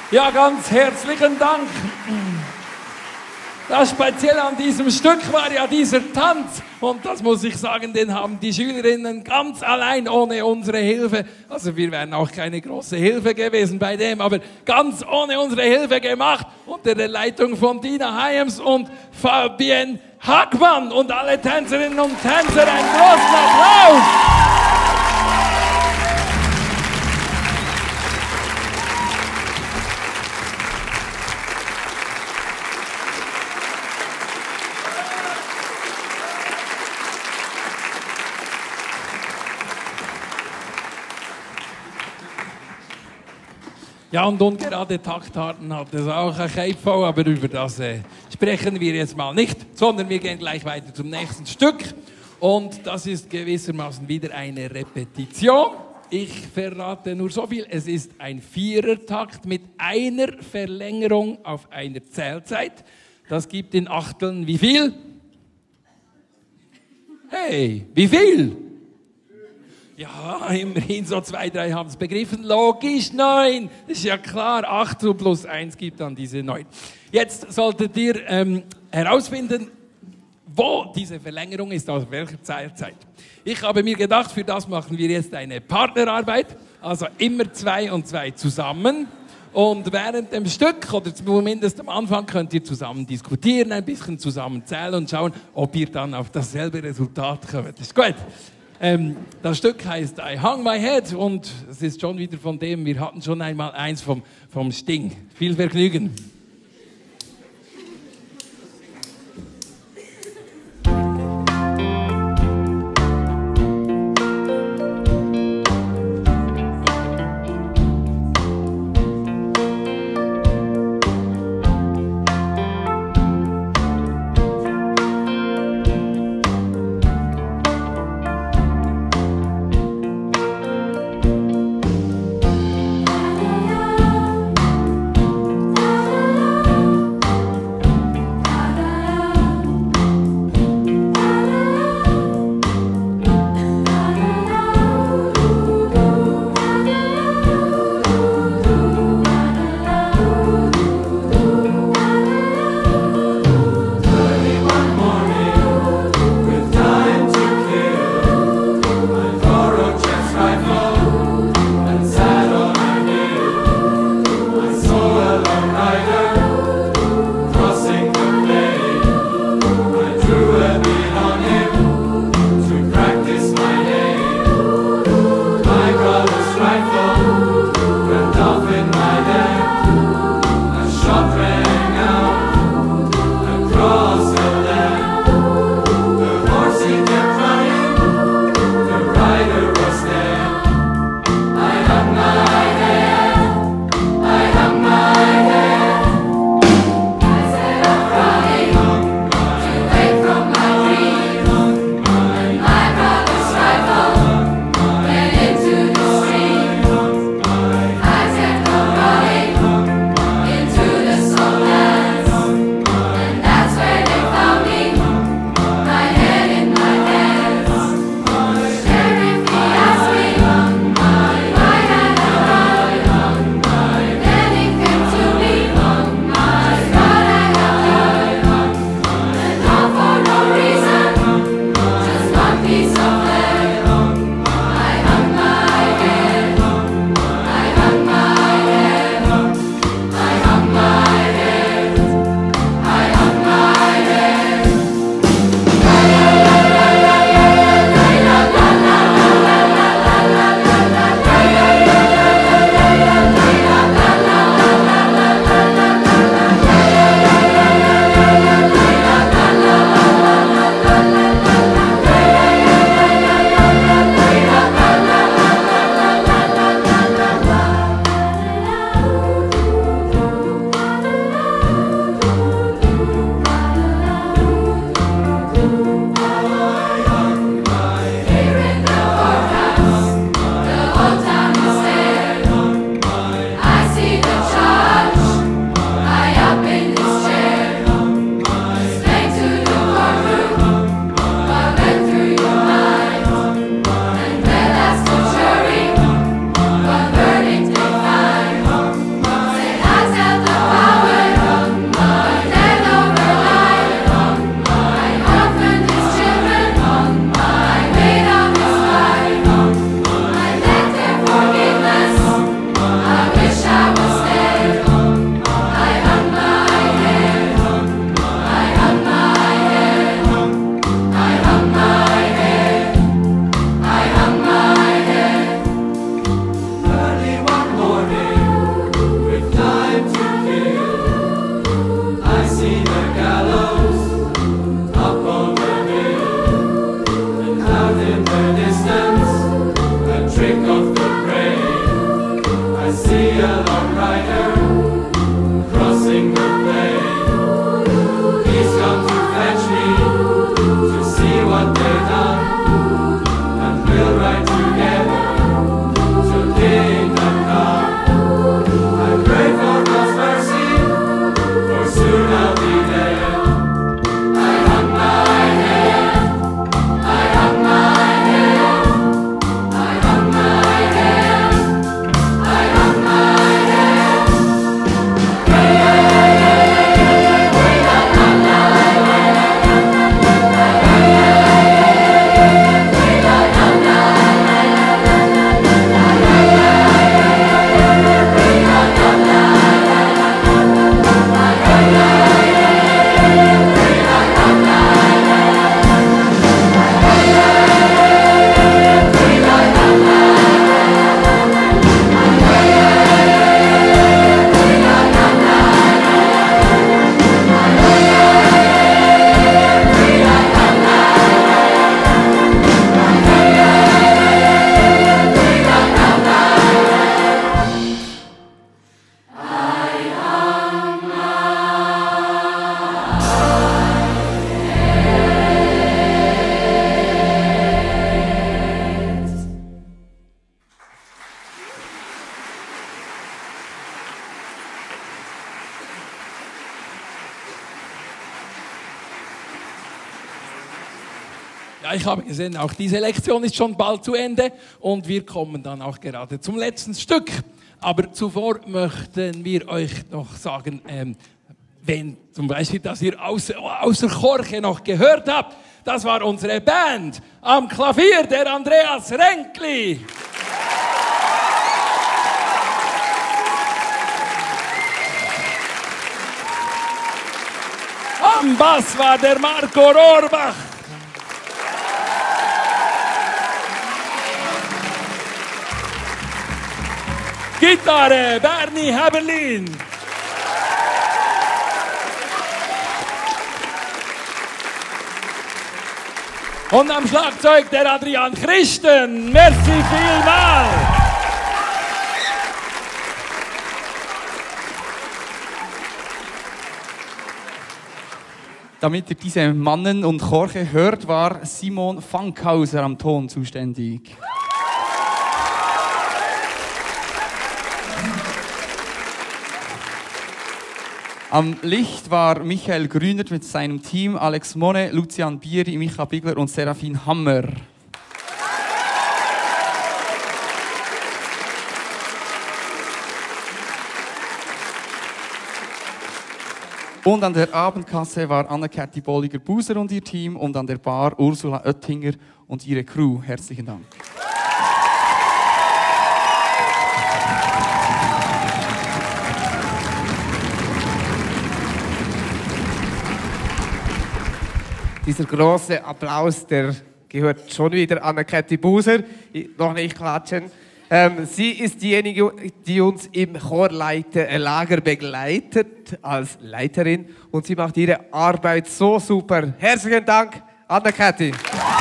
Ja, ganz herzlichen Dank. Das Spezielle an diesem Stück war ja dieser Tanz. Und das muss ich sagen, den haben die Schülerinnen ganz allein ohne unsere Hilfe, also wir wären auch keine große Hilfe gewesen bei dem, aber ganz ohne unsere Hilfe gemacht, unter der Leitung von Dina Hyams und Fabienne Hackmann und alle Tänzerinnen und Tänzer. Einen großen Applaus! Ja, und ungerade Taktarten hat es auch ein KV, aber über das sprechen wir jetzt mal nicht, sondern wir gehen gleich weiter zum nächsten Stück. Und das ist gewissermaßen wieder eine Repetition. Ich verrate nur so viel, es ist ein Vierertakt mit einer Verlängerung auf einer Zählzeit. Das gibt in Achteln wie viel? Hey, wie viel? Ja, immerhin so 2, 3 haben es begriffen. Logisch, 9. Das ist ja klar, 8 plus 1 gibt dann diese 9. Jetzt solltet ihr herausfinden, wo diese Verlängerung ist, aus welcher Zeit. Ich habe mir gedacht, für das machen wir jetzt eine Partnerarbeit. Also immer 2 und 2 zusammen. Und während dem Stück, oder zumindest am Anfang, könnt ihr zusammen diskutieren, ein bisschen zusammen zählen und schauen, ob ihr dann auf dasselbe Resultat kommt. Ist gut. Das Stück heißt I Hung My Head und es ist schon wieder von dem, wir hatten schon einmal eins vom Sting. Viel Vergnügen. La trick of the brain. I see a long rider crossing the plain. He's come to fetch me to see what they've done, and we'll ride together to kingdom come. I pray for God's mercy, for soon I'll be there. I hung my head, I hung my head, I hung my head, I hung my head. Hey, hey, hey, hey, hey, la, la, la, la, hey, hey, hey, la, la, la, Ja, ich habe gesehen, auch diese Lektion ist schon bald zu Ende und wir kommen dann auch gerade zum letzten Stück. Aber zuvor möchten wir euch noch sagen, wenn zum Beispiel, dass ihr außer Chorche noch gehört habt, das war unsere Band am Klavier, der Andreas Renkli. Am Bass war der Marco Rohrbach. Gitarre, Bernie Heberlin. Und am Schlagzeug der Adrian Christen. Merci vielmal. Damit ihr diese Mannen und Chorche hört, war Simon Fankhauser am Ton zuständig. Am Licht war Michael Grünert mit seinem Team, Alex Monne, Lucian Bieri, Micha Bigler und Serafin Hammer. Und an der Abendkasse war Anne-Kathi Bolliger-Buser und ihr Team und an der Bar Ursula Oettinger und ihre Crew. Herzlichen Dank. Dieser große Applaus, der gehört schon wieder Anne-Kathi Buser. Noch nicht klatschen. Sie ist diejenige, die uns im Chorlager begleitet als Leiterin und sie macht ihre Arbeit so super. Herzlichen Dank, Anne-Kathi.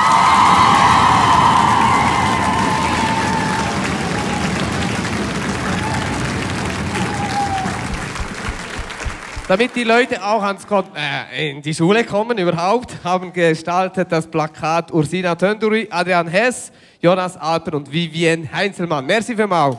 Damit die Leute auch in die Schule kommen überhaupt, haben gestaltet das Plakat Ursina Tönduri, Adrian Hess, Jonas Alper und Vivien Heinzelmann. Merci vielmals.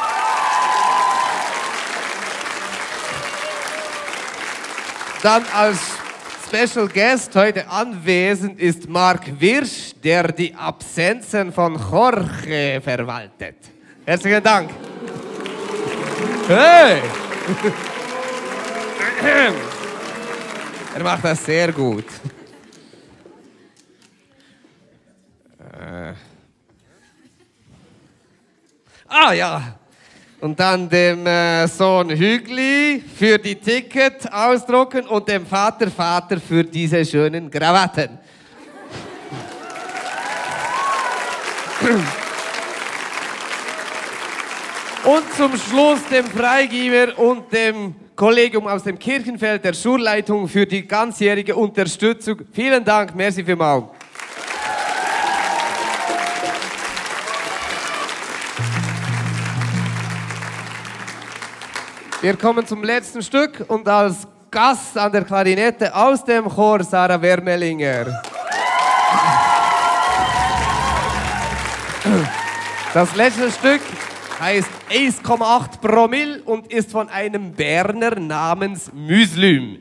Dann als Special Guest heute anwesend ist Marc Wirsch, der die Absenzen von Jorge verwaltet. Herzlichen Dank. Hey! Er macht das sehr gut. Ja. Und dann dem Sohn Hügli für die Ticket ausdrucken und dem Vater für diese schönen Krawatten. Und zum Schluss dem Freigeber und dem Kollegium aus dem Kirchenfeld der Schulleitung für die ganzjährige Unterstützung. Vielen Dank, merci vielmals. Wir kommen zum letzten Stück und als Gast an der Klarinette aus dem Chor Sarah Wermelinger. Das letzte Stück heißt 1,8 Promille und ist von einem Berner namens Müslüm.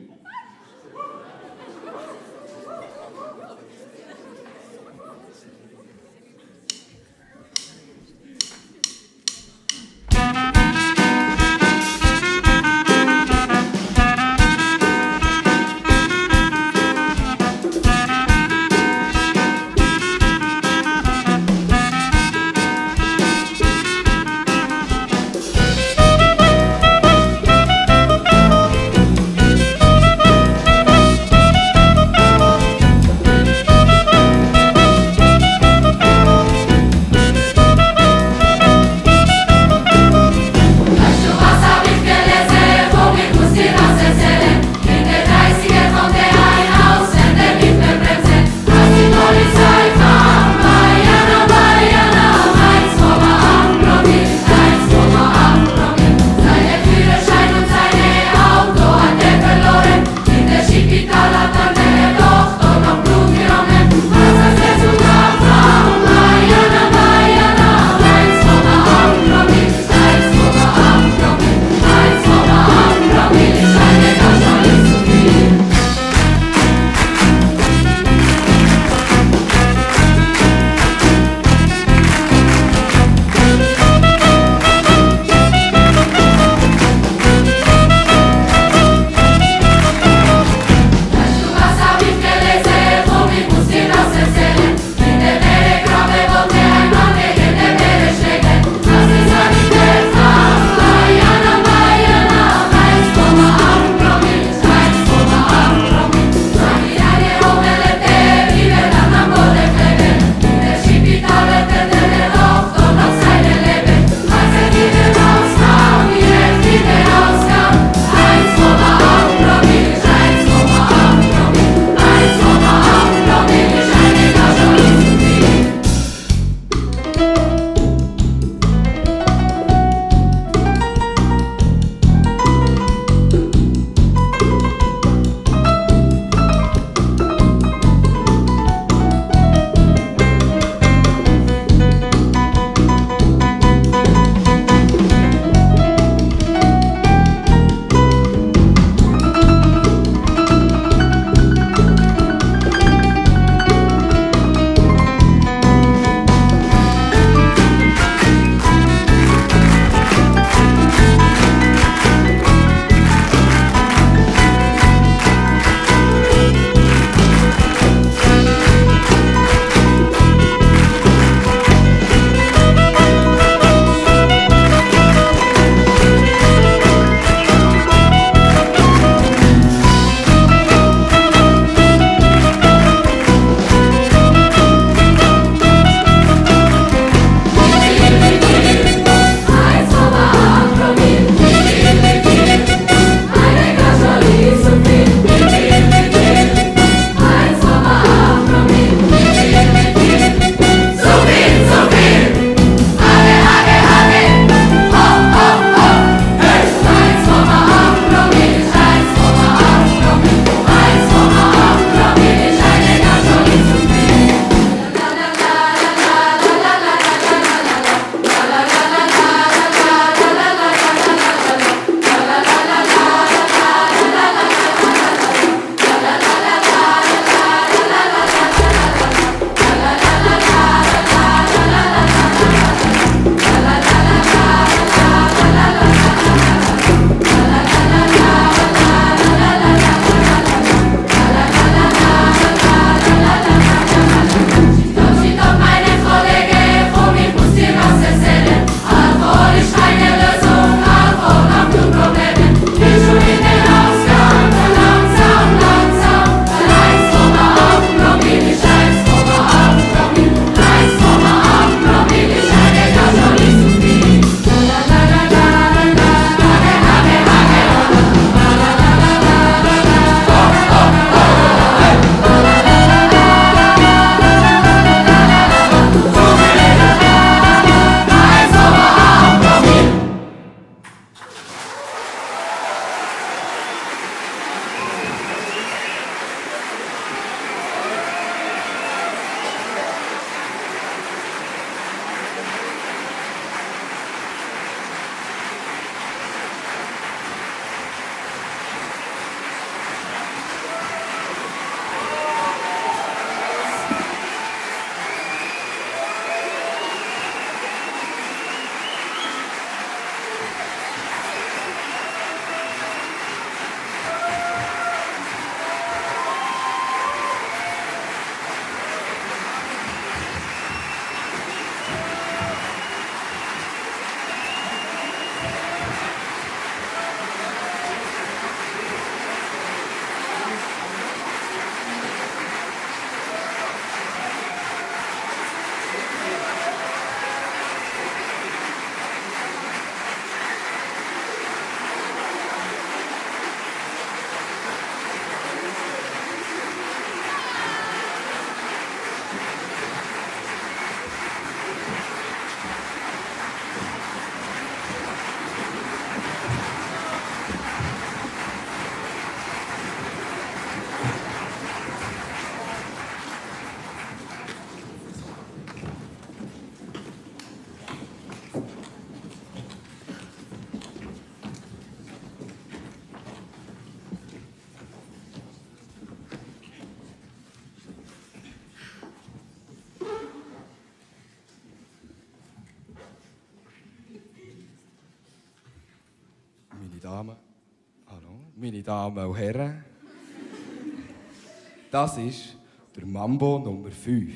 Meine Damen und Herren, das ist der Mambo Nummer 5.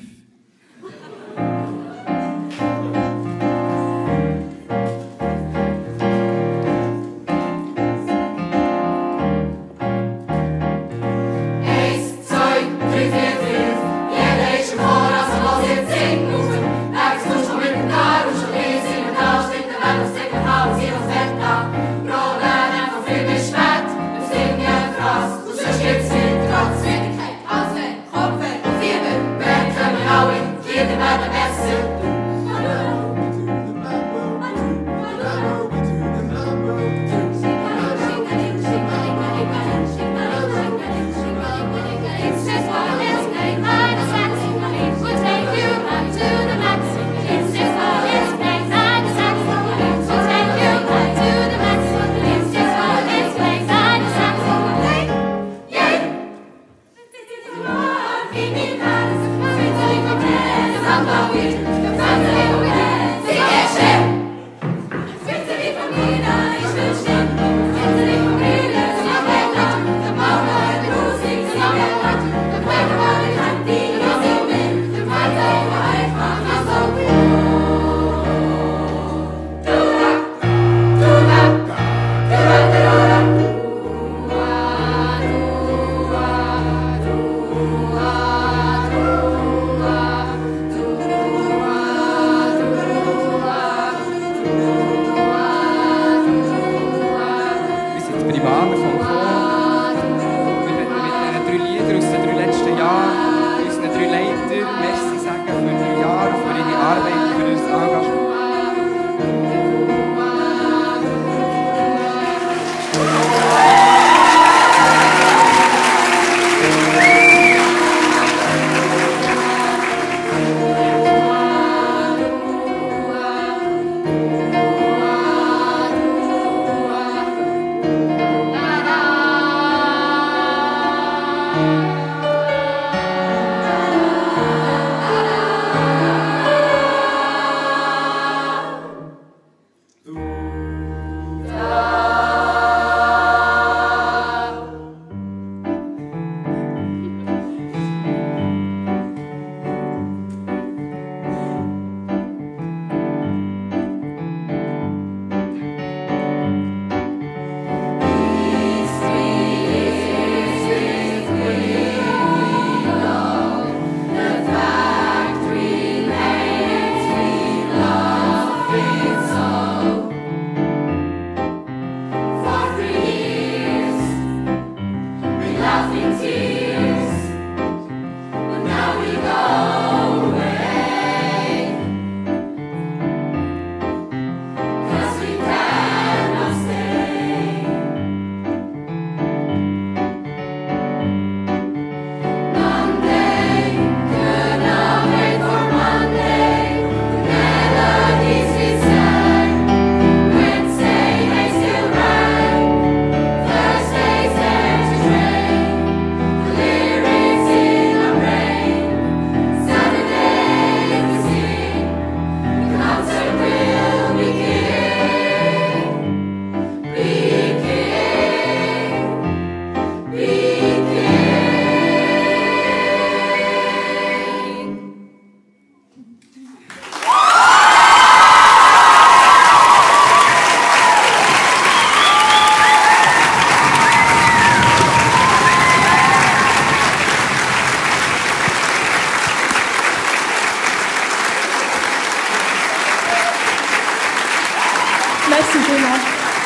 Merci vielmals.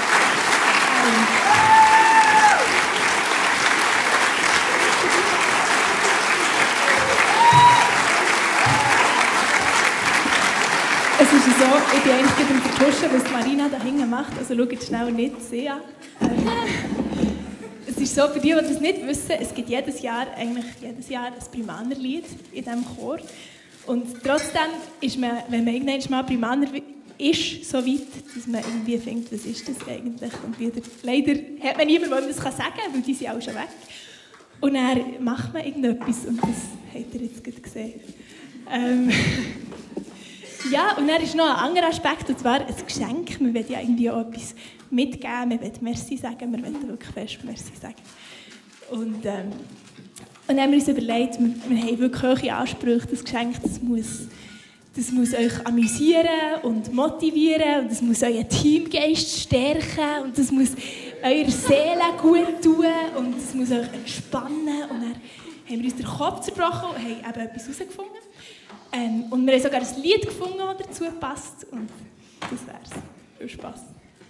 Es ist so, ich bin eigentlich gerade am Vertuschen, was Marina da hinten macht. Also schaut schnell nicht sehr an. Es ist so, für die das nicht wissen, es gibt jedes Jahr ein Primanerlied in diesem Chor. Und trotzdem ist man, wenn man irgendwann mal Primaner ist, so weit, dass man irgendwie denkt, was ist das eigentlich? Und wieder, leider hat man niemanden, der das sagen kann, weil die sind auch schon weg. Und dann macht man irgendetwas und das habt ihr jetzt gerade gesehen. Ja, und dann ist noch ein anderer Aspekt, und zwar ein Geschenk. Man will ja irgendwie auch etwas mitgeben. Wir wollen Merci sagen, wir wollen wirklich fest Merci sagen. Und dann haben wir uns überlegt, wir haben wirklich hohe Ansprüche, das Geschenk, das muss euch amüsieren und motivieren und das muss euren Teamgeist stärken und das muss eurer Seele gut tun und das muss euch entspannen. Und dann haben wir uns den Kopf zerbrochen und haben eben etwas herausgefunden. Und wir haben sogar ein Lied gefunden, das dazu passt. Und das wär's. Viel Spass.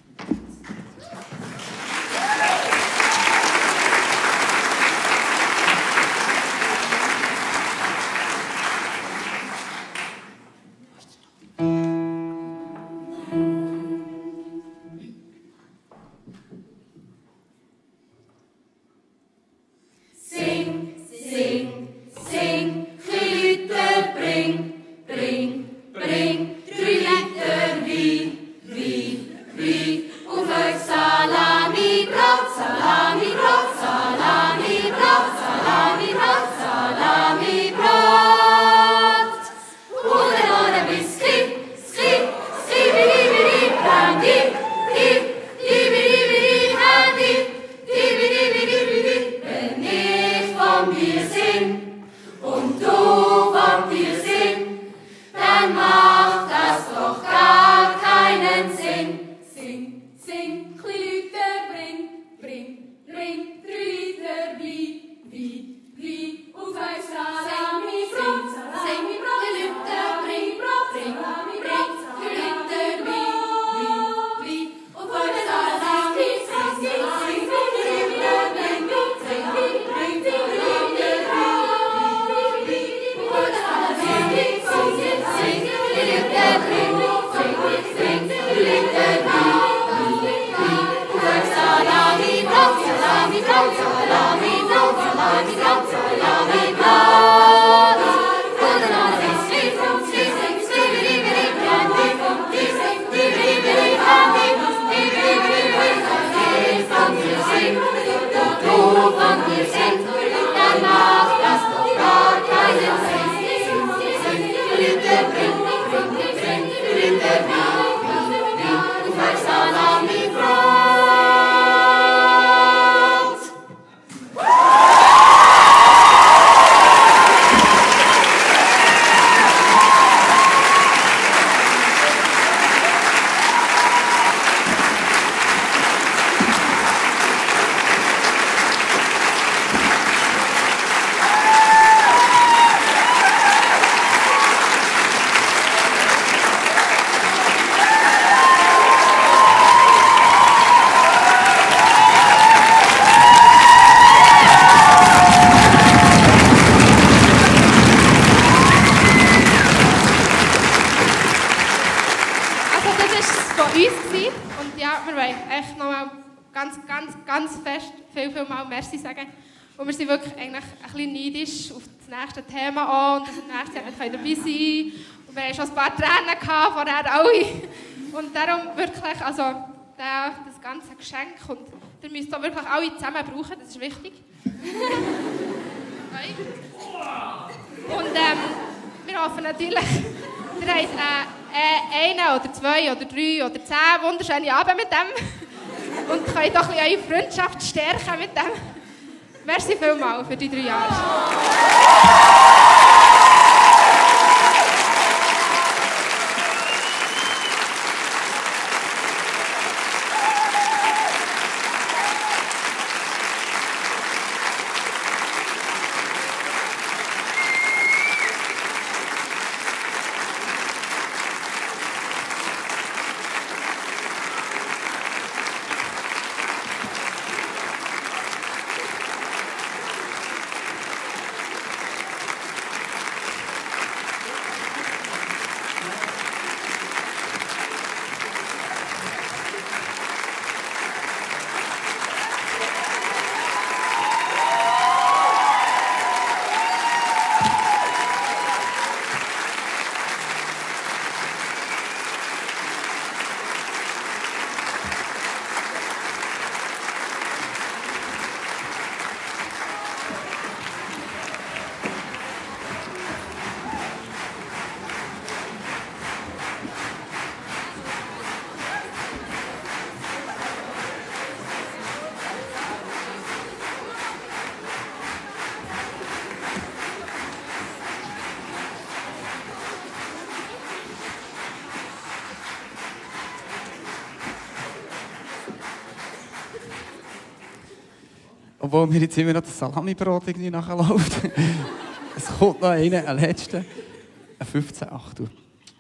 Merci sagen. Und wir sind wirklich eigentlich ein bisschen neidisch auf das nächste Thema an und dass wir nächstes Jahr nicht dabei sein können. Und wir hatten schon ein paar Tränen gehabt, vorher alle. Und darum wirklich, also das ganze Geschenk. Und ihr müsst auch wirklich alle zusammen brauchen, das ist wichtig. Und wir hoffen natürlich, ihr habt einen oder zwei oder drei oder 10 wunderschöne Abende mit dem. Und könnt auch ein bisschen eure Freundschaft stärken mit dem. Merci vielmals für die 3 Jahre. Obwohl mir jetzt immer noch das Salamibrot irgendwie nachläuft. Es kommt noch einer, ein letzter. Ein 15 Achtel.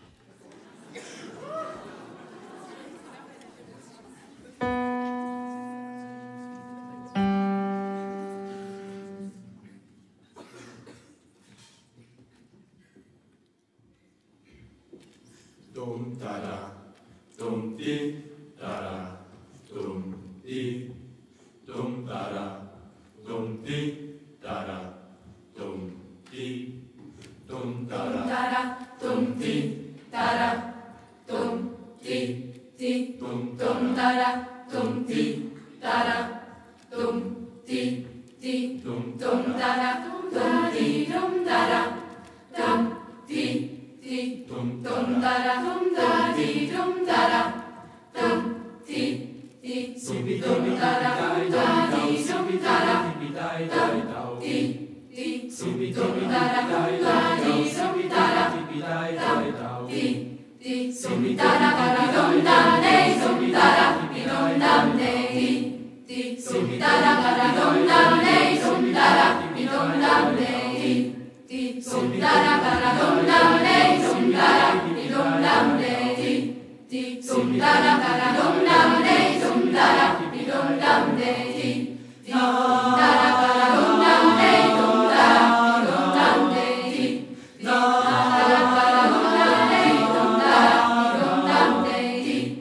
Dum da da, dum di da da, dum di, dum da da, dum di da da, dum di, dum da da, dum di da da, dum di di, dum da da, dum di da da, dum di di, dum da da, dum di dum da da, dum di di, dum da da, dum da di, dum da da, dum di di, dum da da, dum da di, dum da da, dum di di, dum da da, dum da di, dum da da, dum di di, dum da da, dum da de, dum da da, dum da de, di, dum da da, dum da de, dum da da, dum da de, di, dum da da, dum da de, dum da da, dum da de, di, dum da da, dum da de, dum da da, dum da de, di, dum da da, dum da de, dum da da, dum da de, di, dum da da, dum da de, dum da da, dum da de, di,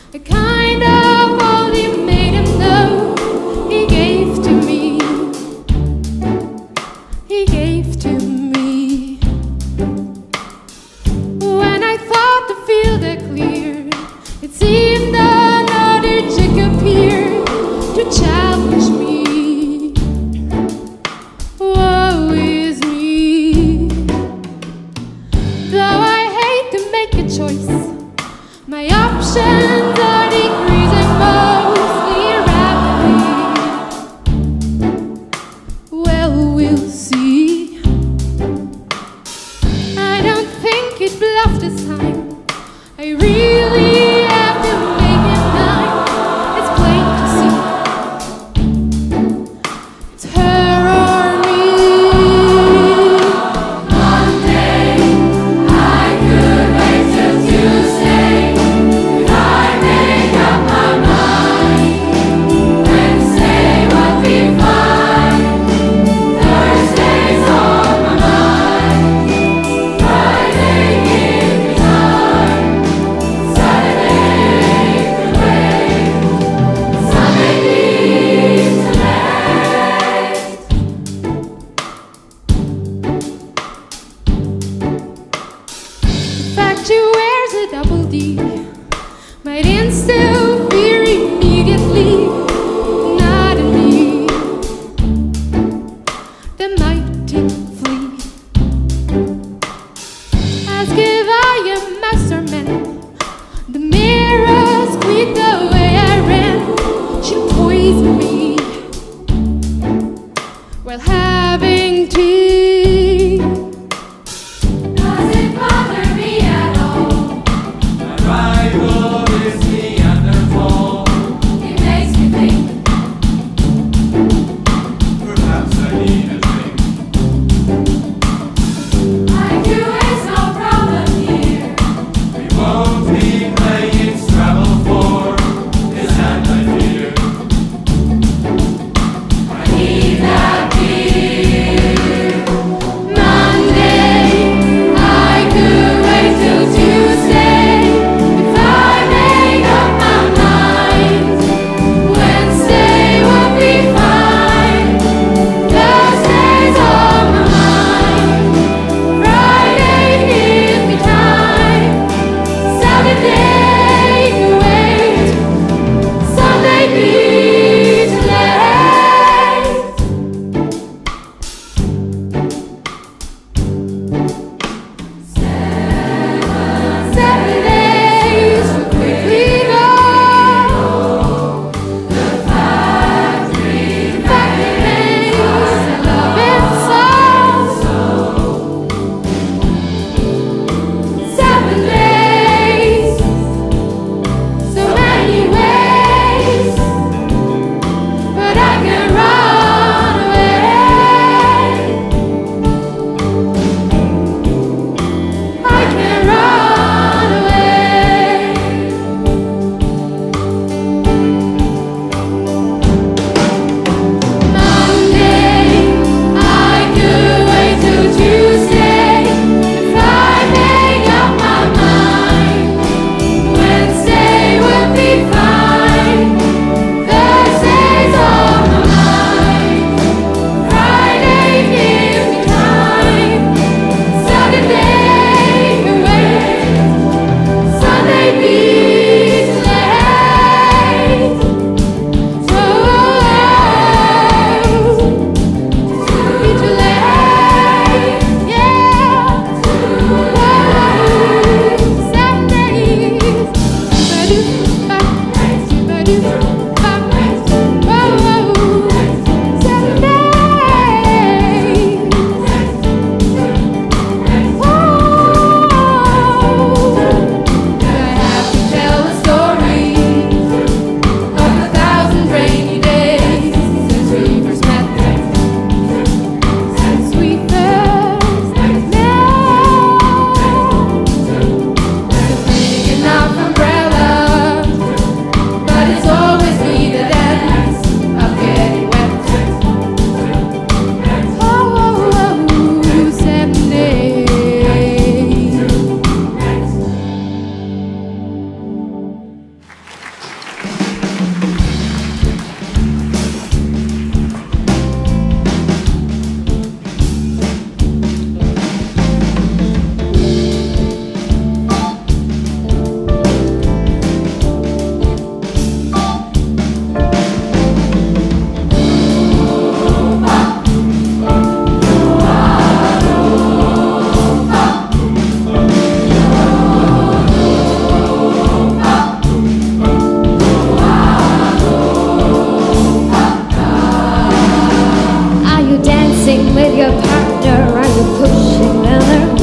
the kind of only made him know he gave to me. He gave to me. When I thought the field had cleared, it seemed another chick appeared to challenge me. Woe is me. Though I hate to make a choice, my options are decreasing mostly rapidly. Well, we'll see. I don't think it bluffed this time. I really have to make it mine. It's plain to see. It's her or me. Monday, I could wait till Tuesday. If I make up my mind, Wednesday would be fine. Thursday's on my mind. Friday give me time. Saturday could wait. Sunday needs to rest. The fact she wears a double D might instill fear immediately. Not in me. The mighty flee. Ask if I am master man. The mirror squeaked the way I ran. She poisoned me while having tea. Does it bother me at all? My rival is me and killer